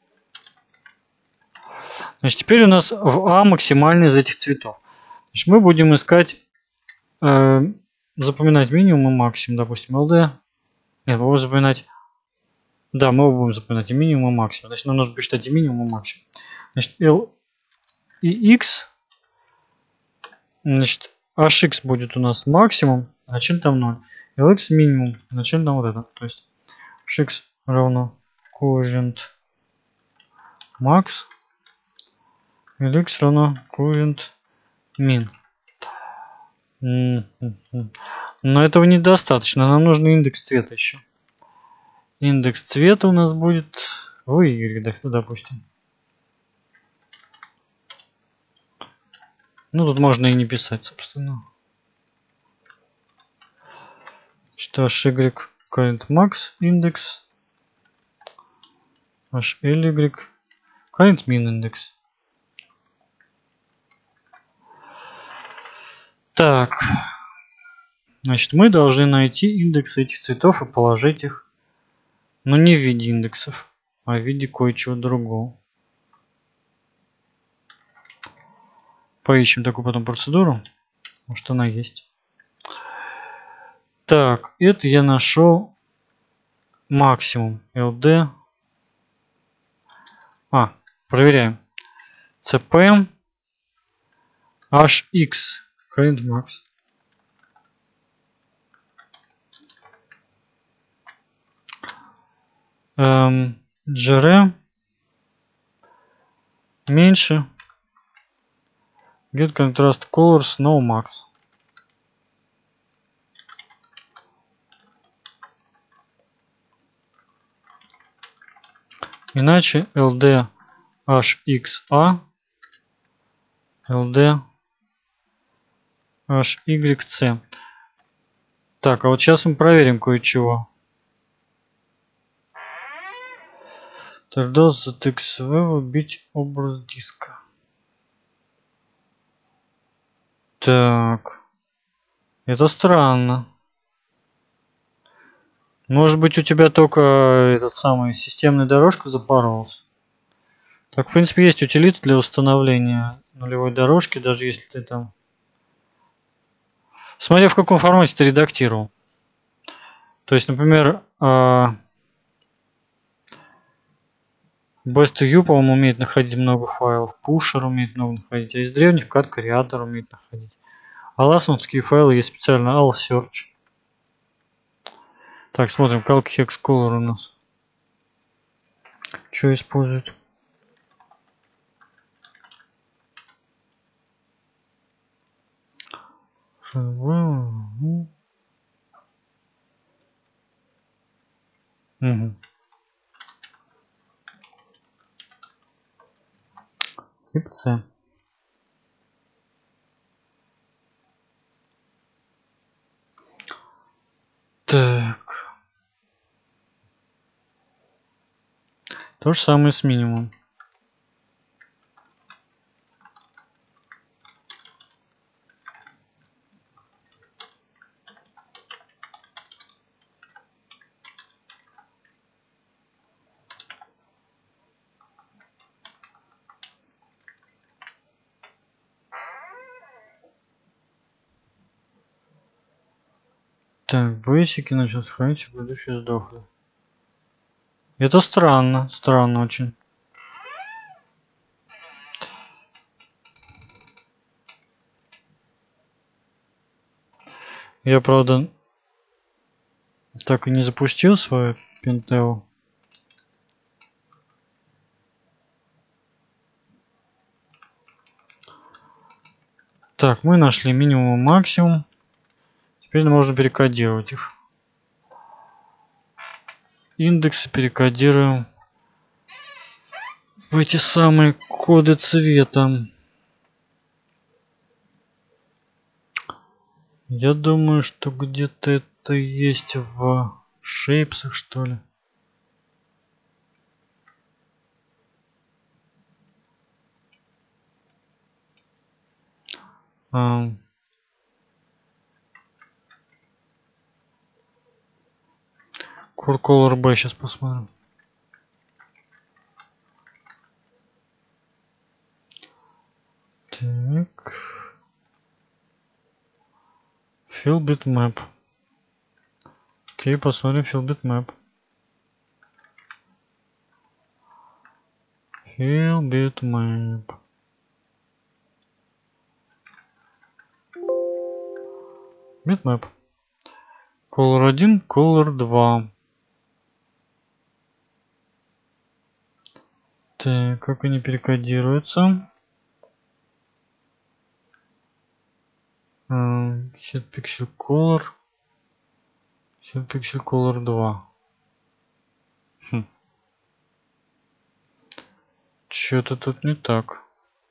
Значит, теперь у нас в А максимальный из этих цветов. Значит, мы будем искать, э, запоминать минимум и максимум. Допустим, эл ди. Нет, мы будем запоминать. Да, мы будем запоминать и минимум, и максимум. Значит, нам нужно посчитать и минимум, и максимум. Значит, L и X. Значит, hx будет у нас максимум, значит там ноль. Lx минимум, значит там вот это. То есть hx равно quotient max. Lx равно quotient min. Но этого недостаточно. Нам нужен индекс цвета еще. Индекс цвета у нас будет в Y, допустим. Ну, тут можно и не писать, собственно. Что hy current max индекс, ly current min индекс. Так. Значит, мы должны найти индексы этих цветов и положить их, но не в виде индексов, а в виде кое-чего другого. Поищем такую потом процедуру. Может, она есть. Так, это я нашел максимум эл ди. А, проверяем. cpm hx current max. Эм, jr меньше get contrast colors no max. Иначе эл ди эйч икс эй эл ди эйч уай си. Так, а вот сейчас мы проверим кое-чего. Тогда за ти экс ви выбить образ диска. Так. Это странно. Может быть, у тебя только этот самый системная дорожка запоролась. Так, в принципе, есть утилиты для установления нулевой дорожки, даже если ты там... Смотря в каком формате ты редактировал. То есть, например, best.ю, по-моему, умеет находить много файлов, Pusher умеет много находить, а из древних Cat Creator умеет находить. А ласунские файлы есть специально AllSearch. Так, смотрим, Calc Hex Color у нас. Что использует? Угу. Тип C. Так. То же самое с минимумом. Так, бейсики начал сохранить, а предыдущие сдохли. Это странно, странно очень. Я, правда, так и не запустил свою Pentail. Так, мы нашли минимум и максимум. Теперь можно перекодировать их. Индексы перекодируем в эти самые коды цвета. Я думаю, что где-то это есть в шейпсах, что ли. А. Core Color B сейчас посмотрим. Так. Fill bitmap. Окей, посмотрим fill bitmap. Fill bitmap. Bitmap. Color один, Color два. Так, как они перекодируются? Set Pixel Color. Set Pixel Color два. Хм. Что-то тут не так.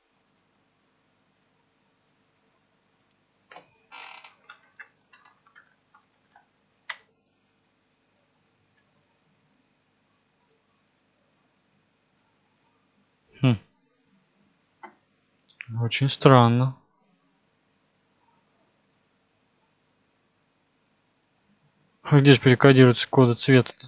Хм. Очень странно. Где же перекодируются коды цвета-то?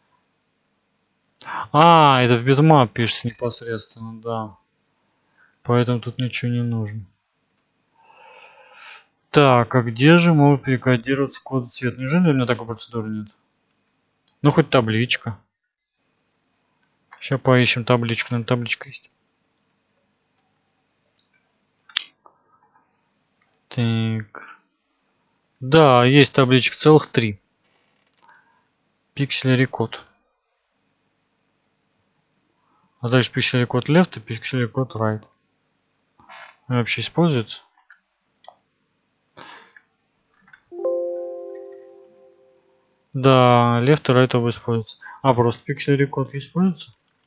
А, это в bitmap пишется непосредственно, да. Поэтому тут ничего не нужно. Так, а где же могут перекодироваться коды цвет? Неужели у меня такой процедуры нет? Ну, хоть табличка. Сейчас поищем табличку. Наверное, табличка есть. Так. Да, есть табличка, целых три. Пиксель код. А дальше пиксель код left и пиксель код right. Вообще используется? Да, left и right оба используются. А, просто пиксель код используется?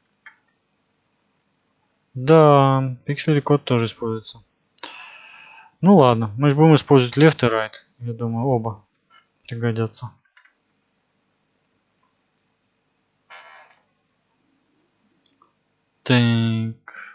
Да, пиксель код тоже используется. Ну ладно, мы же будем использовать left и right. Я думаю, оба пригодятся. Так.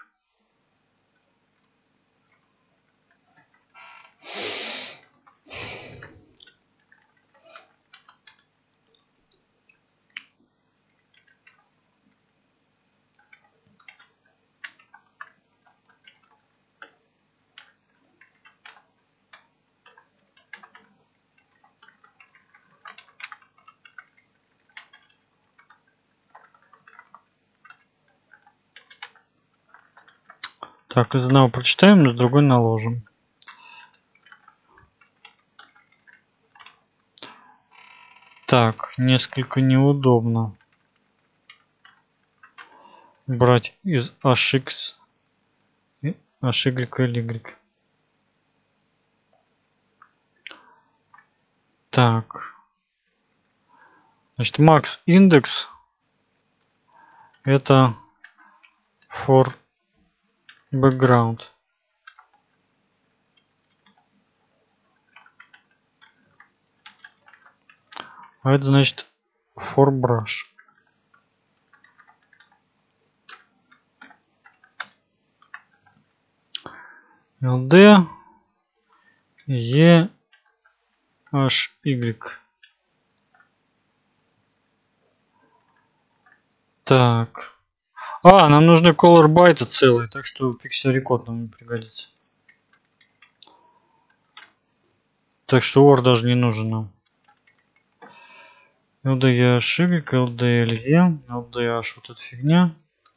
Так, из одного прочитаем, из другой наложим. Так, несколько неудобно брать из эйч икс и эйч уай или Y. Так. Значит, max index это for background. А это значит for brush. ld e h y. Так. А, нам нужны color байты целые, так что пиксель код нам не пригодится. Так что or даже не нужен нам. ld e h y, ld le, ld h вот эта фигня.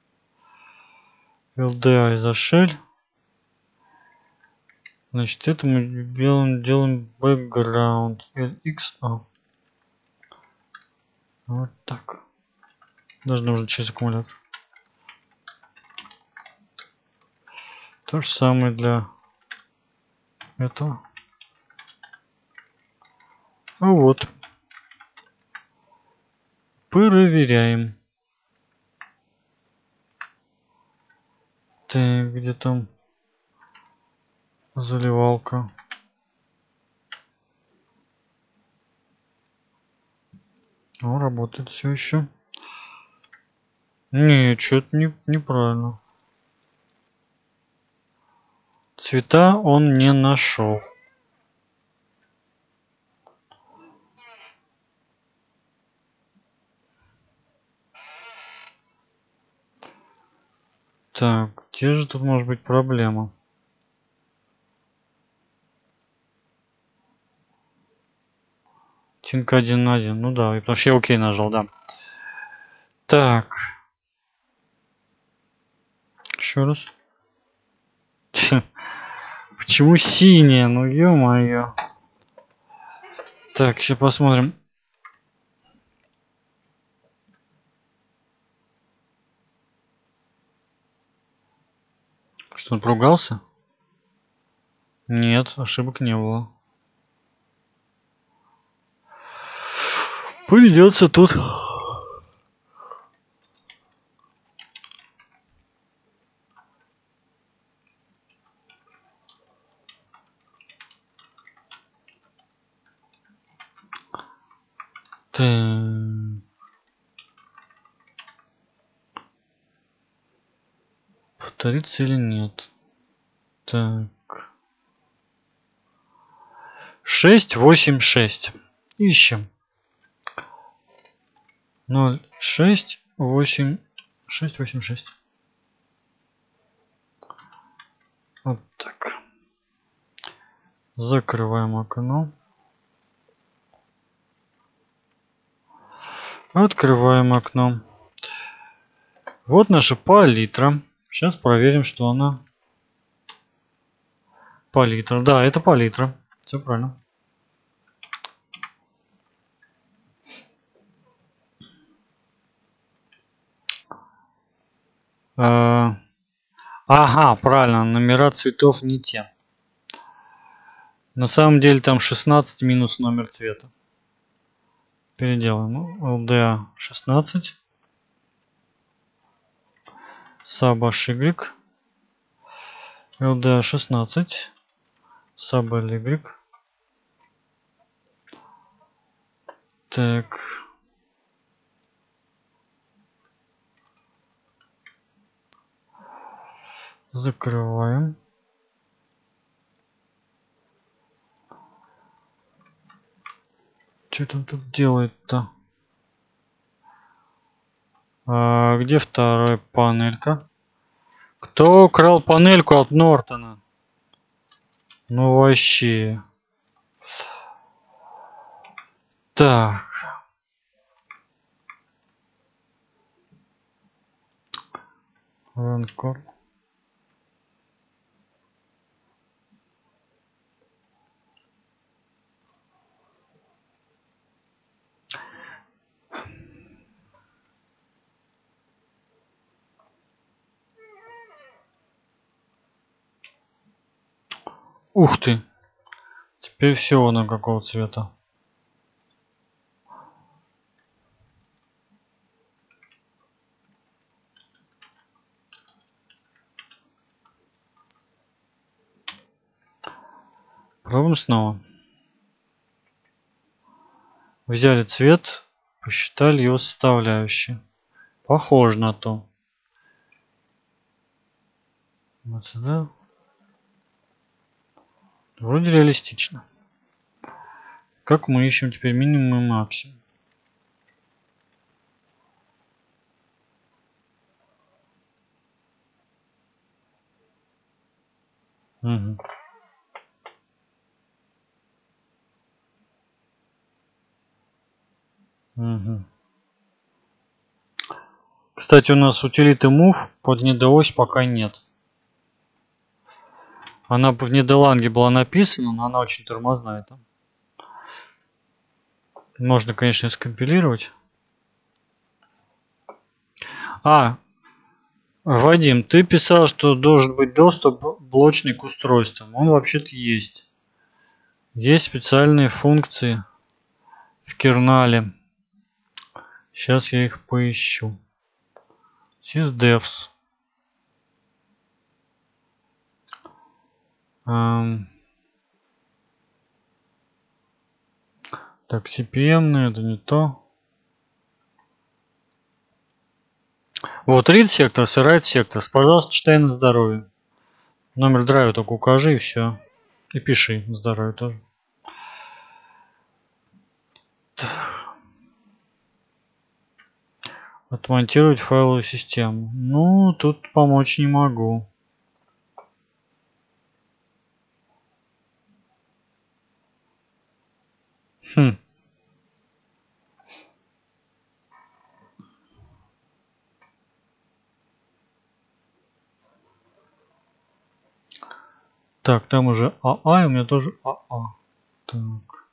ld из shell. Значит, это мы делаем, делаем background lxa. Вот так. Даже нужно через аккумулятор. То же самое для этого. А вот. Проверяем. Так, где там заливалка? О, работает все еще. Не, что-то не, неправильно. Цвета он не нашел. Так, где же тут может быть проблема? Тинка один на один. Ну да, потому что я окей нажал, да. Так. Еще раз. Почему синяя? Ну ё-моё. Так, сейчас посмотрим. Что, он поругался? Нет, ошибок не было. Придется тут. Так. Повторится или нет? Так. шесть, восемь, шесть. Ищем. ноль, шесть, восемь, шесть, восемь, шесть. Вот так. Закрываем окно. Открываем окно. Вот наша палитра. Сейчас проверим, что она. Палитра. Да, это палитра. Все правильно. Ага, правильно. Номера цветов не те. На самом деле там шестнадцать минус номер цвета. Переделаем. эл ди эй шестнадцать. Sub-y. эл ди эй шестнадцать. Sub-ly. Так. Закрываем. Что там тут делает-то? А, где вторая панелька? Кто украл панельку от Нортона? Ну вообще. Так. Ранкор. Ух ты. Теперь все на какого цвета. Пробуем снова. Взяли цвет, посчитали его составляющие. Похоже на то. Вот сюда. Вроде реалистично. Как мы ищем теперь минимум и максимум? Угу. Угу. Кстати, у нас утилиты move под недоось пока нет. Она в недоланге была написана, но она очень тормозная там. Можно, конечно, скомпилировать. А, Вадим, ты писал, что должен быть доступ блочный к устройствам. Он вообще-то есть. Есть специальные функции в кернале. Сейчас я их поищу. sysdevs. Эм. Так, си пи эм, это не то. Вот, read sectors и write sectors. Пожалуйста, читай на здоровье. Номер драйва только укажи и все. И пиши на здоровье тоже. Отмонтировать файловую систему. Ну, тут помочь не могу. Хм. Так, там уже АА, и у меня тоже АА. Так.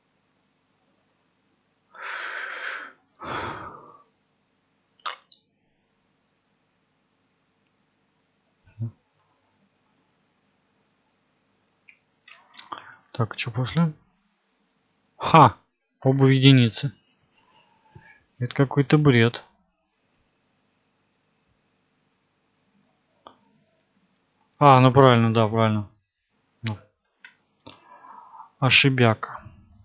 Так, что после? Ха! Обувь единицы. Это какой-то бред. А, ну правильно, да, правильно. Ну. Ошибяка.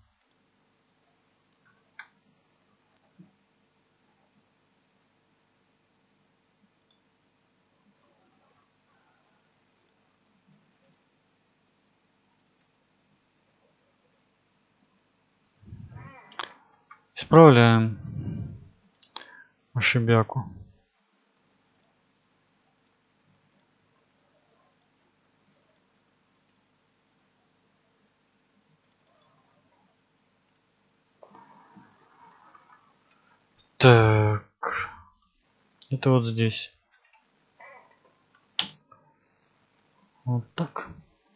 Исправляем ошибяку. Так. Это вот здесь. Вот так.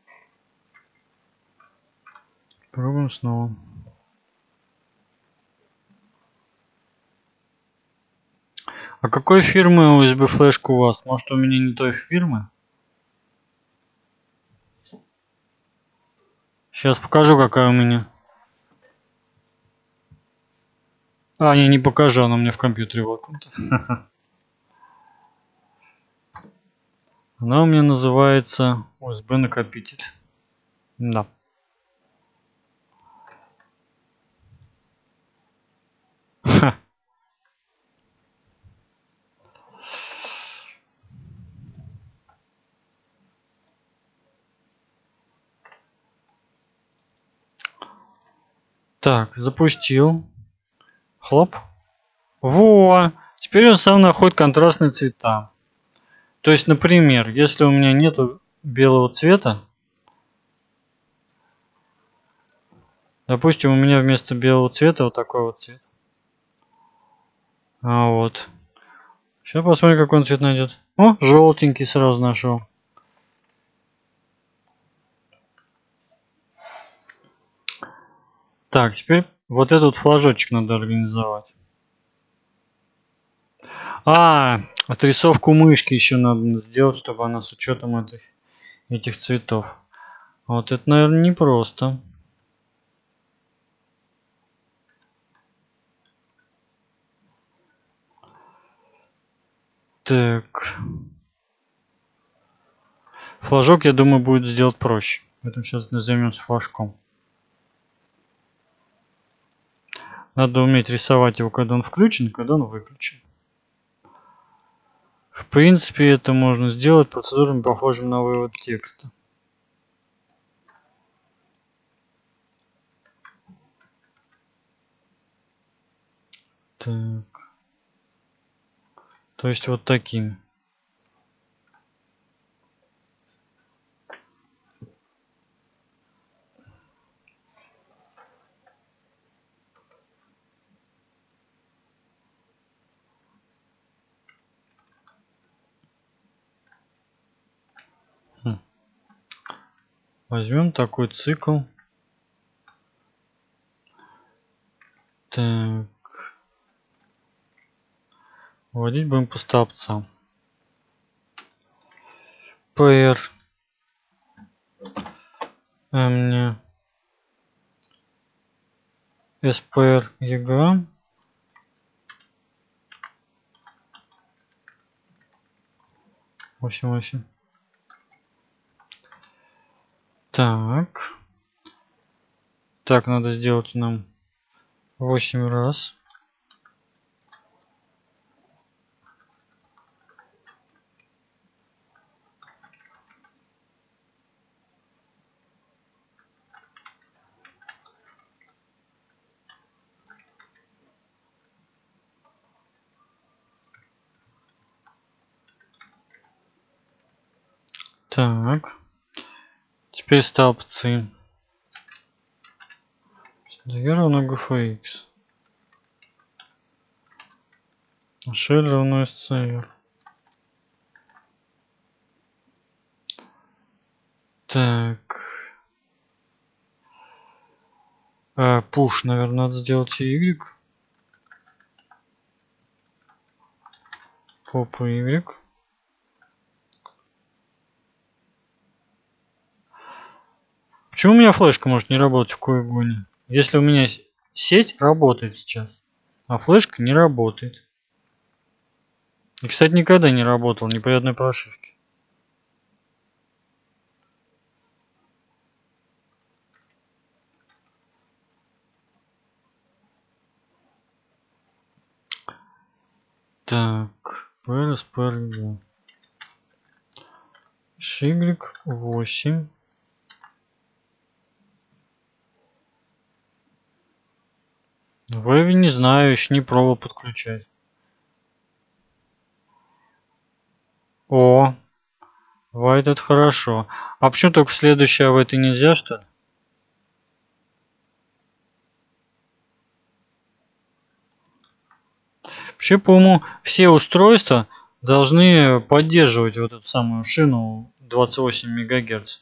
Пробуем снова. А какой фирмы ю эс би флешка у вас? Может, у меня не той фирмы? Сейчас покажу, какая у меня. А, не, не покажу, она у меня в компьютере вот. Она у меня называется ю эс би накопитель. Да. Ха. Так, запустил. Хлоп. Во! Теперь он сам находит контрастные цвета. То есть, например, если у меня нету белого цвета, допустим, у меня вместо белого цвета вот такой вот цвет. А вот. Сейчас посмотрим, какой он цвет найдет. О, желтенький сразу нашел. Так, теперь вот этот флажочек надо организовать. А, отрисовку мышки еще надо сделать, чтобы она с учетом этих, этих цветов. Вот это, наверное, непросто. Так. Флажок, я думаю, будет сделать проще. Поэтому сейчас займемся флажком. Надо уметь рисовать его, когда он включен, когда он выключен. В принципе, это можно сделать процедурами, похожими на вывод текста. Так. То есть вот такими. Хм. Возьмем такой цикл. Так. Вводить будем по столбцам. pr мне spr ega восемь восемь. Так. Так, надо сделать нам восемь раз. Так. Теперь столбцы. d равно gfx. Shell равно scr. Так. А, push, наверное, надо сделать y. Попу y. Почему у меня флешка может не работать в коегоне? Если у меня сеть работает сейчас, а флешка не работает. И, кстати, никогда не работал ни при одной прошивке. Так, prspr y восемь. Вэви не знаю, еще не пробовал подключать. О, White это хорошо. А почему только в следующее, а в этой нельзя, что ли? Вообще, по-моему, все устройства должны поддерживать вот эту самую шину двадцать восемь мегагерц.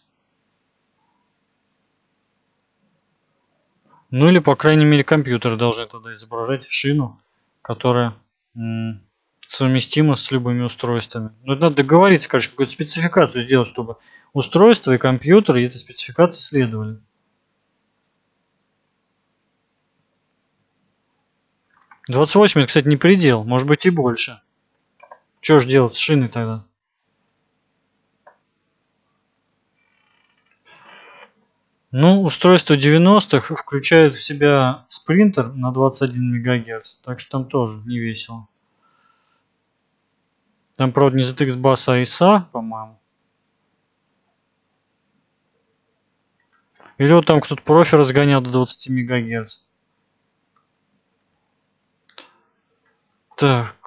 Ну или, по крайней мере, компьютеры должны тогда изображать шину, которая м, совместима с любыми устройствами. Но надо договориться, конечно, какую-то спецификацию сделать, чтобы устройство и компьютер и этой спецификации следовали. двадцать восемь, это, кстати, не предел, может быть и больше. Что ж делать с шиной тогда? Ну, устройство девяностых включает в себя спринтер на двадцать один мегагерц, так что там тоже не весело. Там, правда, не зет икс бас, а ай эс эй, по-моему. Или вот там кто-то профи разгонял до двадцати мегагерц. Так.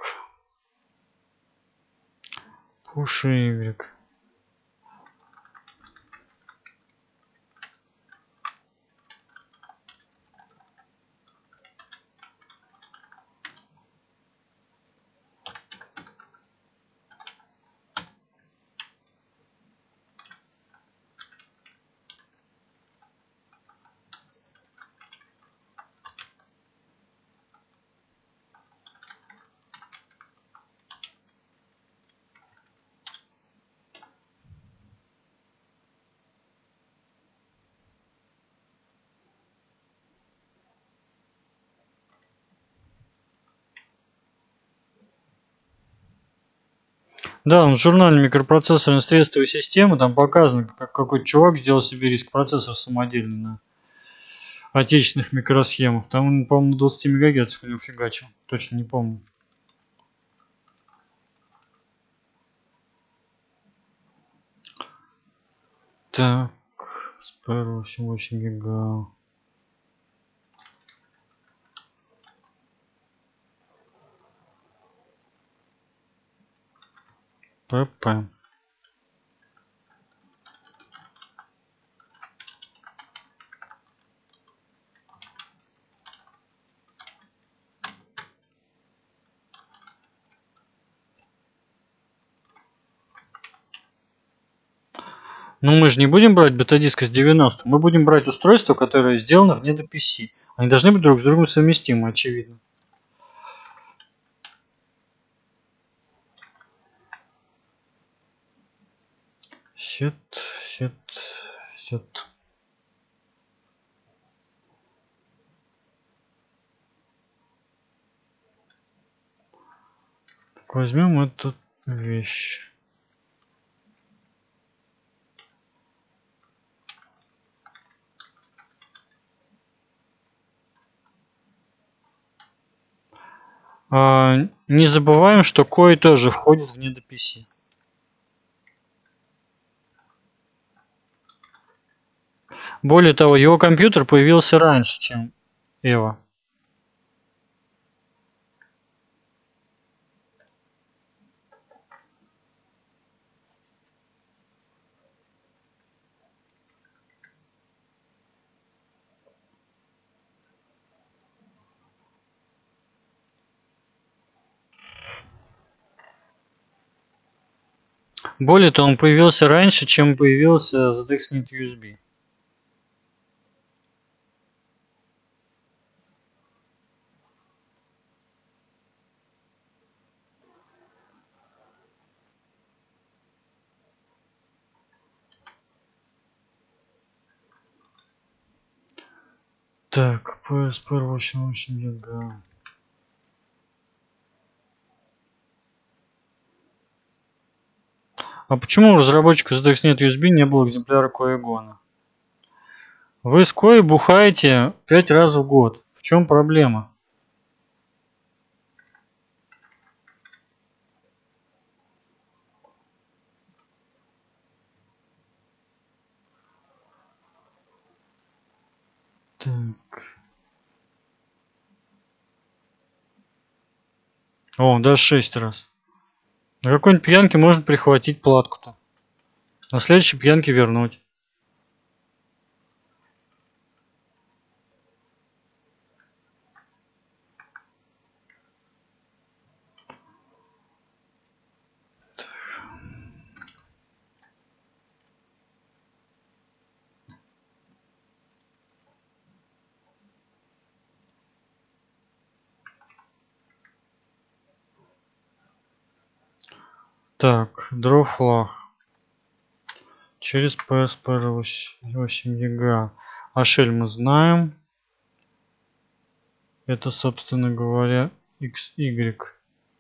Push Y. Да, в журнале микропроцессорные средства и системы там показано, как какой-то чувак сделал себе риск процессор самодельный на отечественных микросхемах. Там он, по-моему, двадцать мегагерц у него фигачил. Точно не помню. Так, спэр восемь восемь гига. ПП. Ну мы же не будем брать бета-диск из девяностых, мы будем брать устройство, которое сделано в недо пи си. Они должны быть друг с другом совместимы, очевидно. Сет, сет, сет. Так, возьмем эту вещь. А, не забываем, что кой тоже входит в недо пи си. Более того, его компьютер появился раньше, чем Эва. Более того, он появился раньше, чем появился зет икс Net ю эс би. Так, пи эс пи восемь восемь гига. А почему у разработчика зет икс Net ю эс би не было экземпляра Коегона? Вы с Кой бухаете пять раз в год. В чем проблема? Так. О, даже шесть раз. На какой-нибудь пьянке можно прихватить платку-то. На следующей пьянке вернуть. Так, draw flag. Через пи эс пи эр восемь и джи эй. А shell мы знаем. Это, собственно говоря, икс игрек.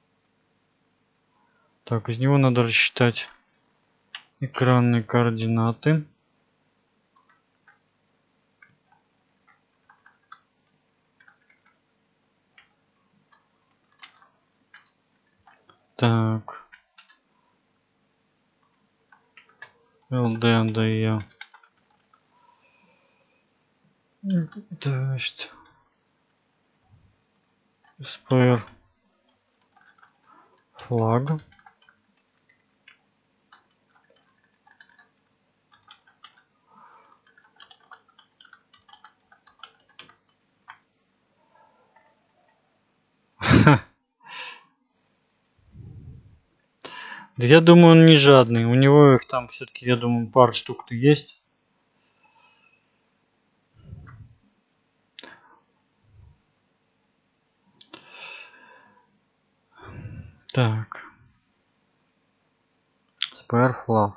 Так, из него надо рассчитать экранные координаты. Так. эл ди эн ди и. Значит. spare flag. Да я думаю, он не жадный. У него их там все-таки, я думаю, пару штук-то есть. Так. Spare flag.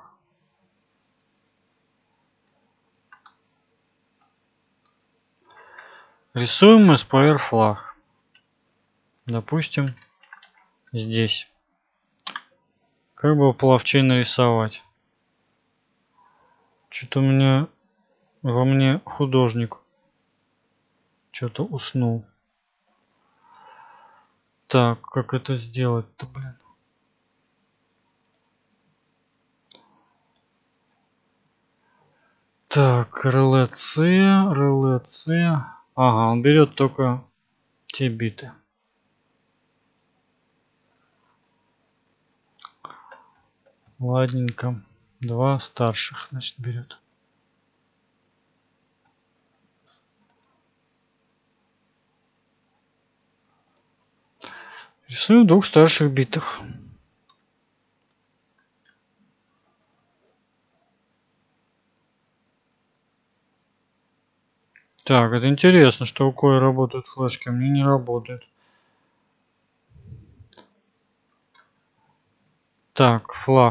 Рисуем мы spare flag. Допустим, здесь. Как бы половчей нарисовать? Что-то у меня во мне художник что-то уснул. Так, как это сделать-то, блин? Так, РЛЦ, РЛЦ. Ага, он берет только те биты. Ладненько. Два старших, значит, берет. Рисуем в двух старших битах. Так, это интересно, что у Коя работают флешки, а мне не работает. Так, флаг.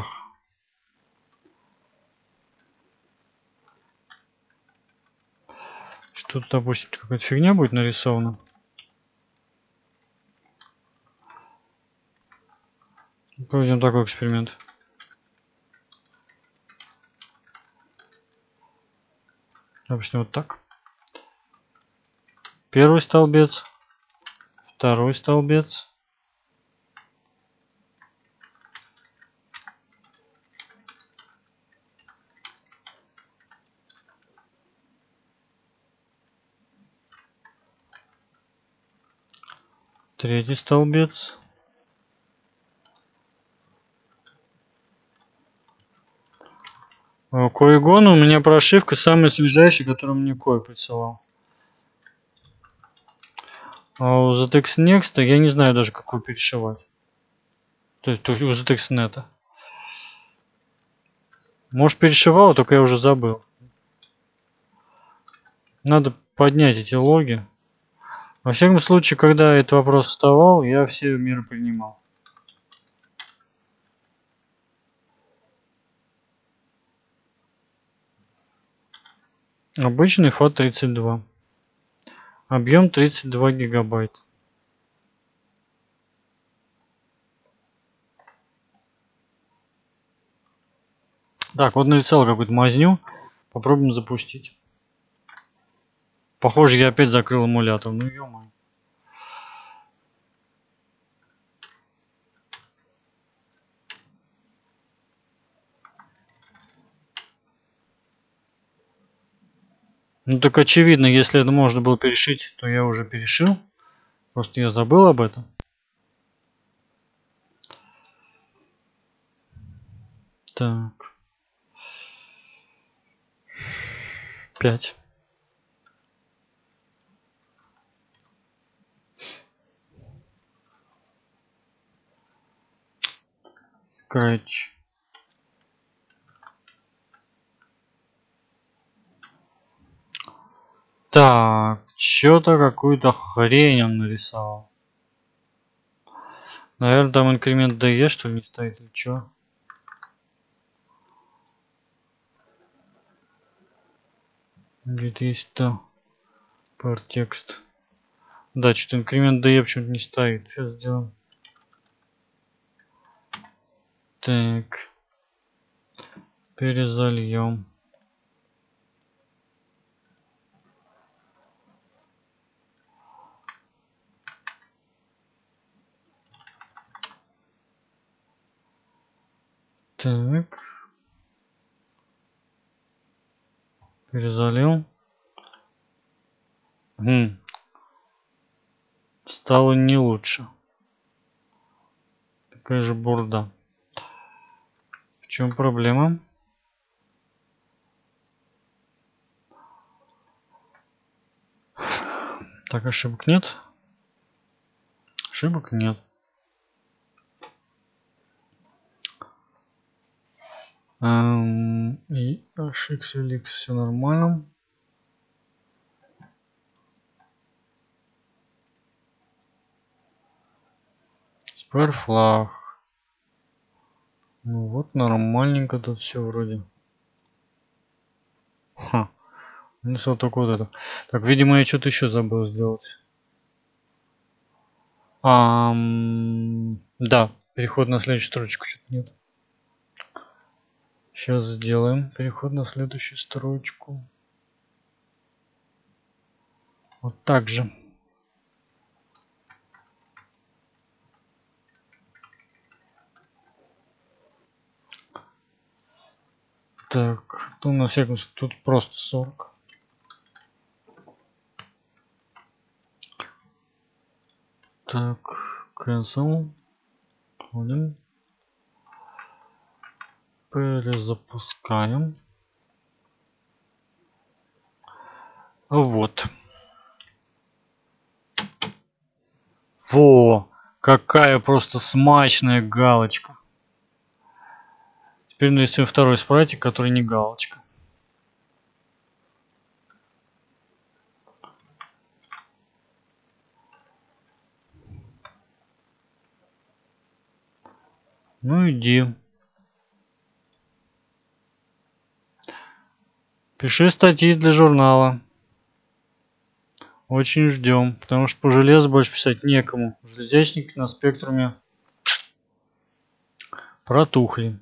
Что-то, допустим, какая-то фигня будет нарисована. Проведем такой эксперимент. Допустим, вот так. Первый столбец, второй столбец. Третий столбец. Коегон у меня прошивка самая свежайшая, которую мне Кой присылал. А у зет икс Next я не знаю даже, какую перешивать. То есть у зет икс Net. Может, перешивал, только я уже забыл. Надо поднять эти логи. Во всяком случае, когда этот вопрос вставал, я все меры принимал. Обычный фат тридцать два. Объем тридцать два гигабайта. Так, вот нарисовал какую-то мазню. Попробуем запустить. Похоже, я опять закрыл эмулятор. Ну ё-моё. Ну так очевидно, если это можно было перешить, то я уже перешил. Просто я забыл об этом. Так. пять. Scratch. Так, что-то какую-то хрень он нарисовал. Наверное, там инкремент ди и, что ли, не стоит, или что? Где-то есть-то par текст. Да, что-то инкремент de почему-то не стоит. Сейчас сделаем. Так. Перезальем. Так. Перезалил. Хм. Стало не лучше. Такая же бурда. В чем проблема? Так, ошибок нет? Ошибок нет. Эм, и H, L, X все нормально. Spare flag. Ну вот, нормальненько тут все вроде. Ха. Не вот только вот это. Так, видимо, я что-то еще забыл сделать. Ам, да, переход на следующую строчку что-то нет. Сейчас сделаем переход на следующую строчку. Вот так же. Так, ну на всяком случае, тут просто сорок. Так, cancel. Ходим. Перезапускаем. Вот. Во! Какая просто смачная галочка. Теперь нарисуем второй спрайтик, который не галочка. Ну иди. Пиши статьи для журнала. Очень ждем, потому что по железу больше писать некому. Железячники на спектруме протухли.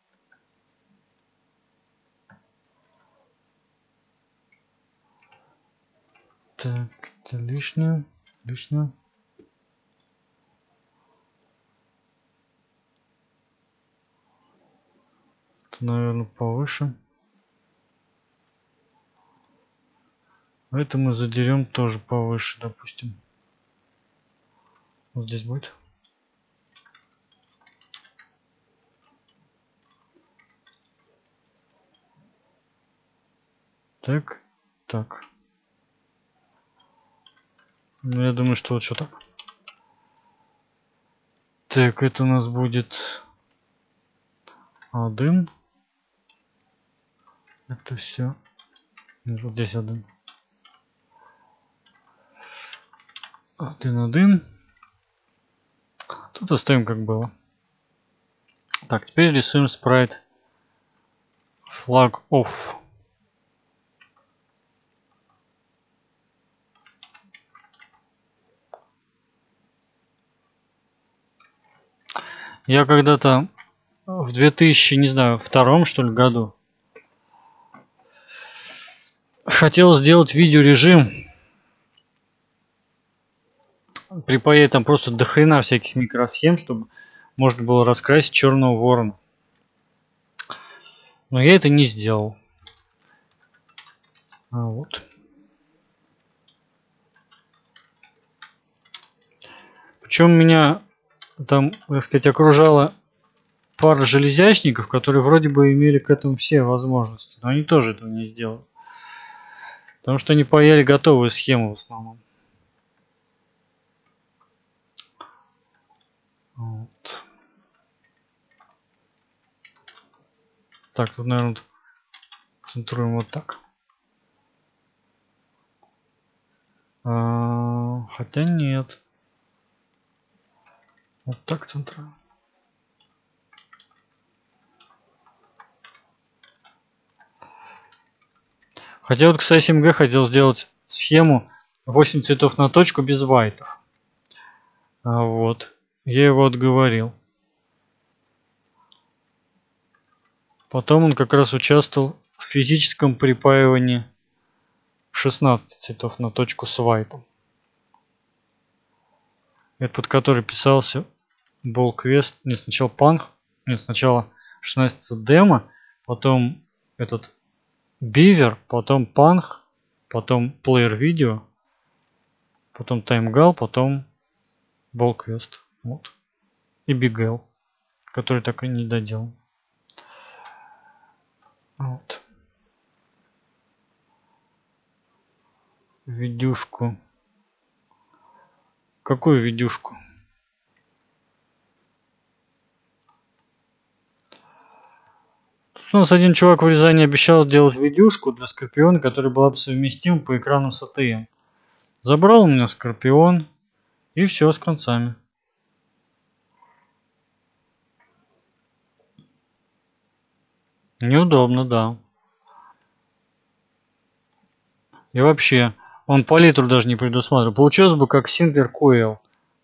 Так, это лишнее, лишнее. Это, наверное, повыше. Это мы задерем тоже повыше, допустим. Вот здесь будет. Так, так. Ну, я думаю, что вот что так. Так, это у нас будет один. Это все. Вот здесь один. Один, один. Тут оставим как было. Так, теперь рисуем спрайт flag off. Я когда-то в две тысячи, не знаю, втором что ли году хотел сделать видеорежим. Припаять там просто до хрена всяких микросхем, чтобы можно было раскрасить черного ворона. Но я это не сделал. А вот. Причем меня там, так сказать, окружала пара железячников, которые вроде бы имели к этому все возможности. Но они тоже этого не сделали. Потому что они паяли готовые схемы в основном. Вот. Так, тут, наверное, центруем вот так. А, хотя нет. Вот так центруем. Хотя вот к эс семь джи хотел сделать схему восемь цветов на точку без вайтов. А вот. Я его отговорил. Потом он как раз участвовал в физическом припаивании шестнадцати цветов на точку с вайтом. Это под который писался Ball Quest. Нет, сначала Pang. Нет, сначала шестнадцать демо, потом этот Beaver, потом Pang, потом Player Video, потом TimeGal, потом Ball Quest. Вот. И Big L, который так и не доделал. Вот. Видюшку. Какую видюшку? Тут у нас один чувак в Рязани обещал делать видюшку для Скорпиона, которая была бы совместима по экрану с эй ти эм. Забрал у меня Скорпион и все с концами. Неудобно, да. И вообще, он палитру даже не предусматривал. Получилось бы как Sinclair Coil.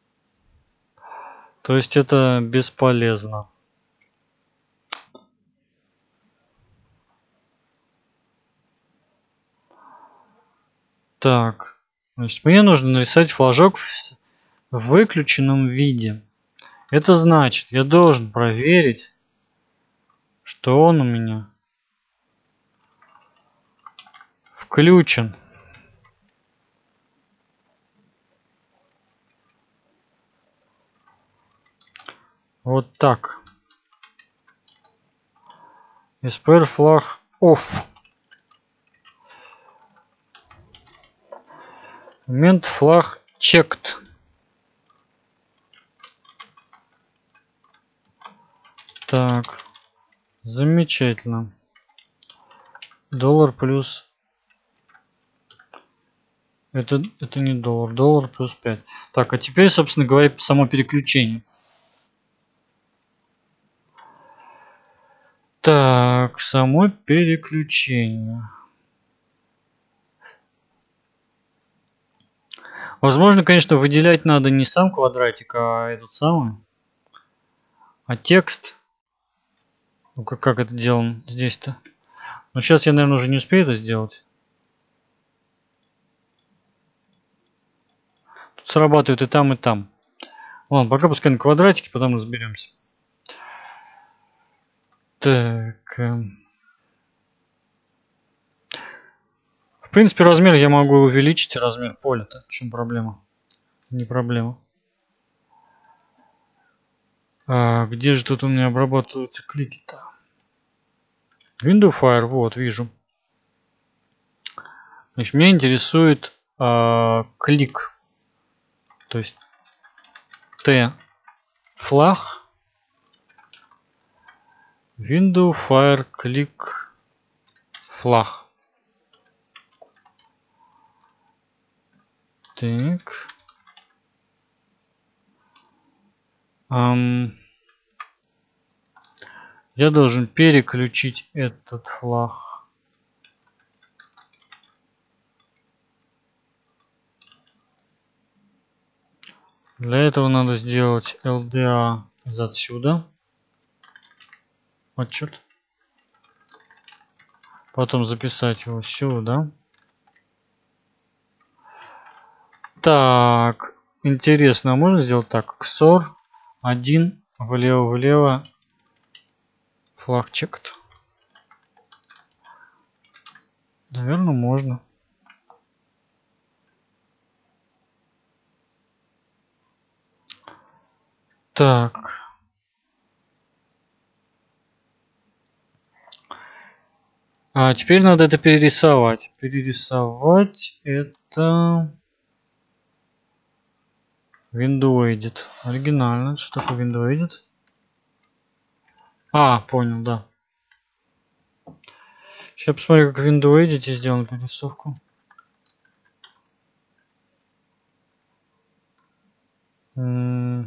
То есть это бесполезно. Так. Значит, мне нужно нарисовать флажок в выключенном виде. Это значит, я должен проверить, что он у меня включен. Вот так. эс пи эр флаг off. Момент флаг checked. Так. Замечательно. Доллар плюс. Это, это не доллар. Доллар плюс пять. Так, а теперь, собственно говоря, само переключение. Так, само переключение. Возможно, конечно, выделять надо не сам квадратик, а этот самый. А текст. Ну как, как это делано здесь-то? Ну сейчас я, наверное, уже не успею это сделать. Тут срабатывает и там, и там. Ладно, пока пускай на квадратике, потом разберемся. Так. В принципе, размер я могу увеличить, размер поля-то. В чем проблема? Не проблема. А, где же тут у меня обрабатываются клики-то? Window Fire, вот, вижу. Значит, меня интересует а, клик. То есть T флаг. Window Fire click флаг. Так. Um, я должен переключить этот флаг. Для этого надо сделать эл ди эй из отсюда. Вот черт. Потом записать его сюда. Так, интересно, а можно сделать так? икс эй ар один влево-влево флаг checked. Наверное, можно. Так. А теперь надо это перерисовать. Перерисовать это Window Edit. Оригинально. Что такое Window Edit? А, понял, да. Сейчас посмотрю, как в Window Edit сделано перерисовку. Window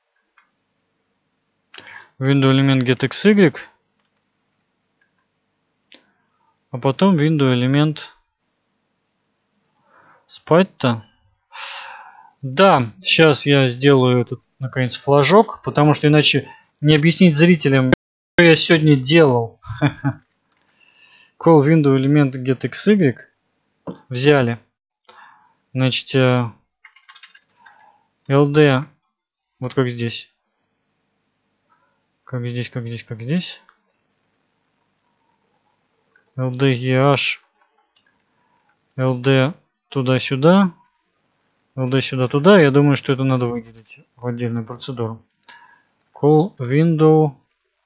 элемент getXY. А потом Window элемент спать-то? Да, сейчас я сделаю этот, наконец, флажок, потому что иначе не объяснить зрителям, что я сегодня делал. Call window элемент getXY взяли. Значит, эл ди, вот как здесь. Как здесь, как здесь, как здесь. эл ди и эйч, эл ди туда-сюда, эл ди сюда-туда. Я думаю, что это надо выделить в отдельную процедуру. Call window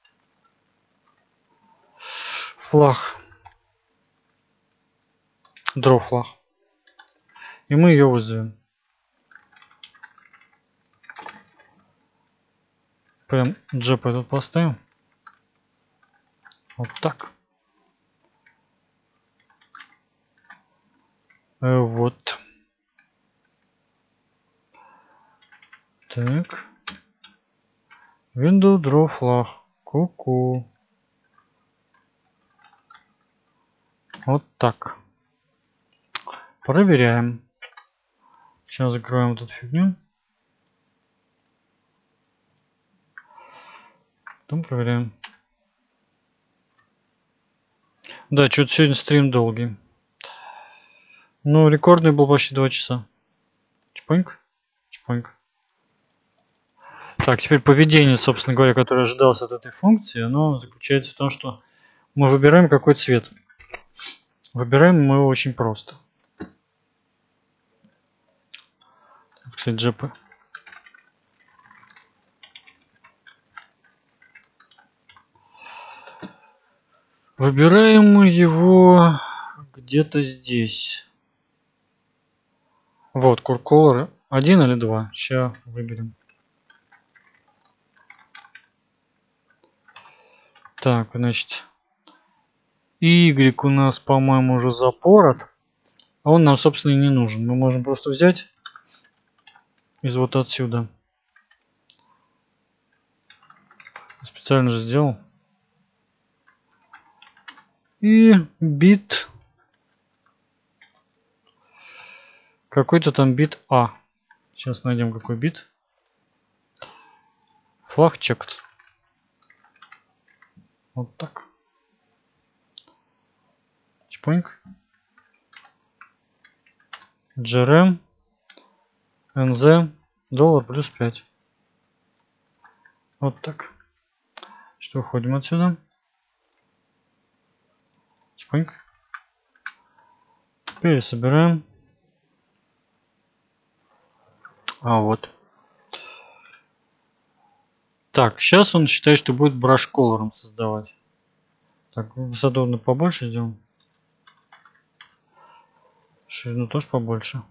flag. Draw flag. И мы ее вызовем. Прям джепа тут поставим. Вот так. Э, вот. Так. Window draw flag. Ку-ку. Вот так. Проверяем. Сейчас закроем эту фигню. Потом проверяем. Да, что-то сегодня стрим долгий. Ну, рекордный был почти два часа. Чпоньк. Чпоньк. Так, теперь поведение, собственно говоря, которое ожидалось от этой функции, оно заключается в том, что мы выбираем какой цвет. Выбираем мы его очень просто. Кстати, джепы. Выбираем мы его где-то здесь. Вот, curcolor один или два. Сейчас выберем. Так, значит, Y у нас, по-моему, уже запорот. А он нам, собственно, и не нужен. Мы можем просто взять из вот отсюда. Специально же сделал. И бит. Какой-то там бит А. Сейчас найдем какой бит. Flag checked. Вот так. Чпоньк. джи ар эм. эн зет. Доллар плюс пять. Вот так. Что, уходим отсюда. Чпоньк. Пересобираем. А вот. Так, сейчас он считает, что будет brush color создавать. Так, высоту побольше сделаем. Ширину тоже побольше.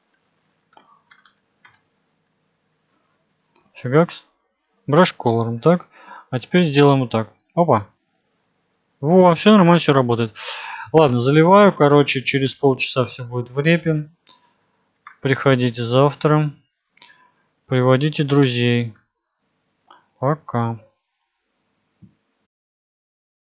Фигакс. Brush color, так. А теперь сделаем вот так. Опа. Во, все нормально, все работает. Ладно, заливаю. Короче, через полчаса все будет в репе. Приходите завтра. Приводите друзей. Пока.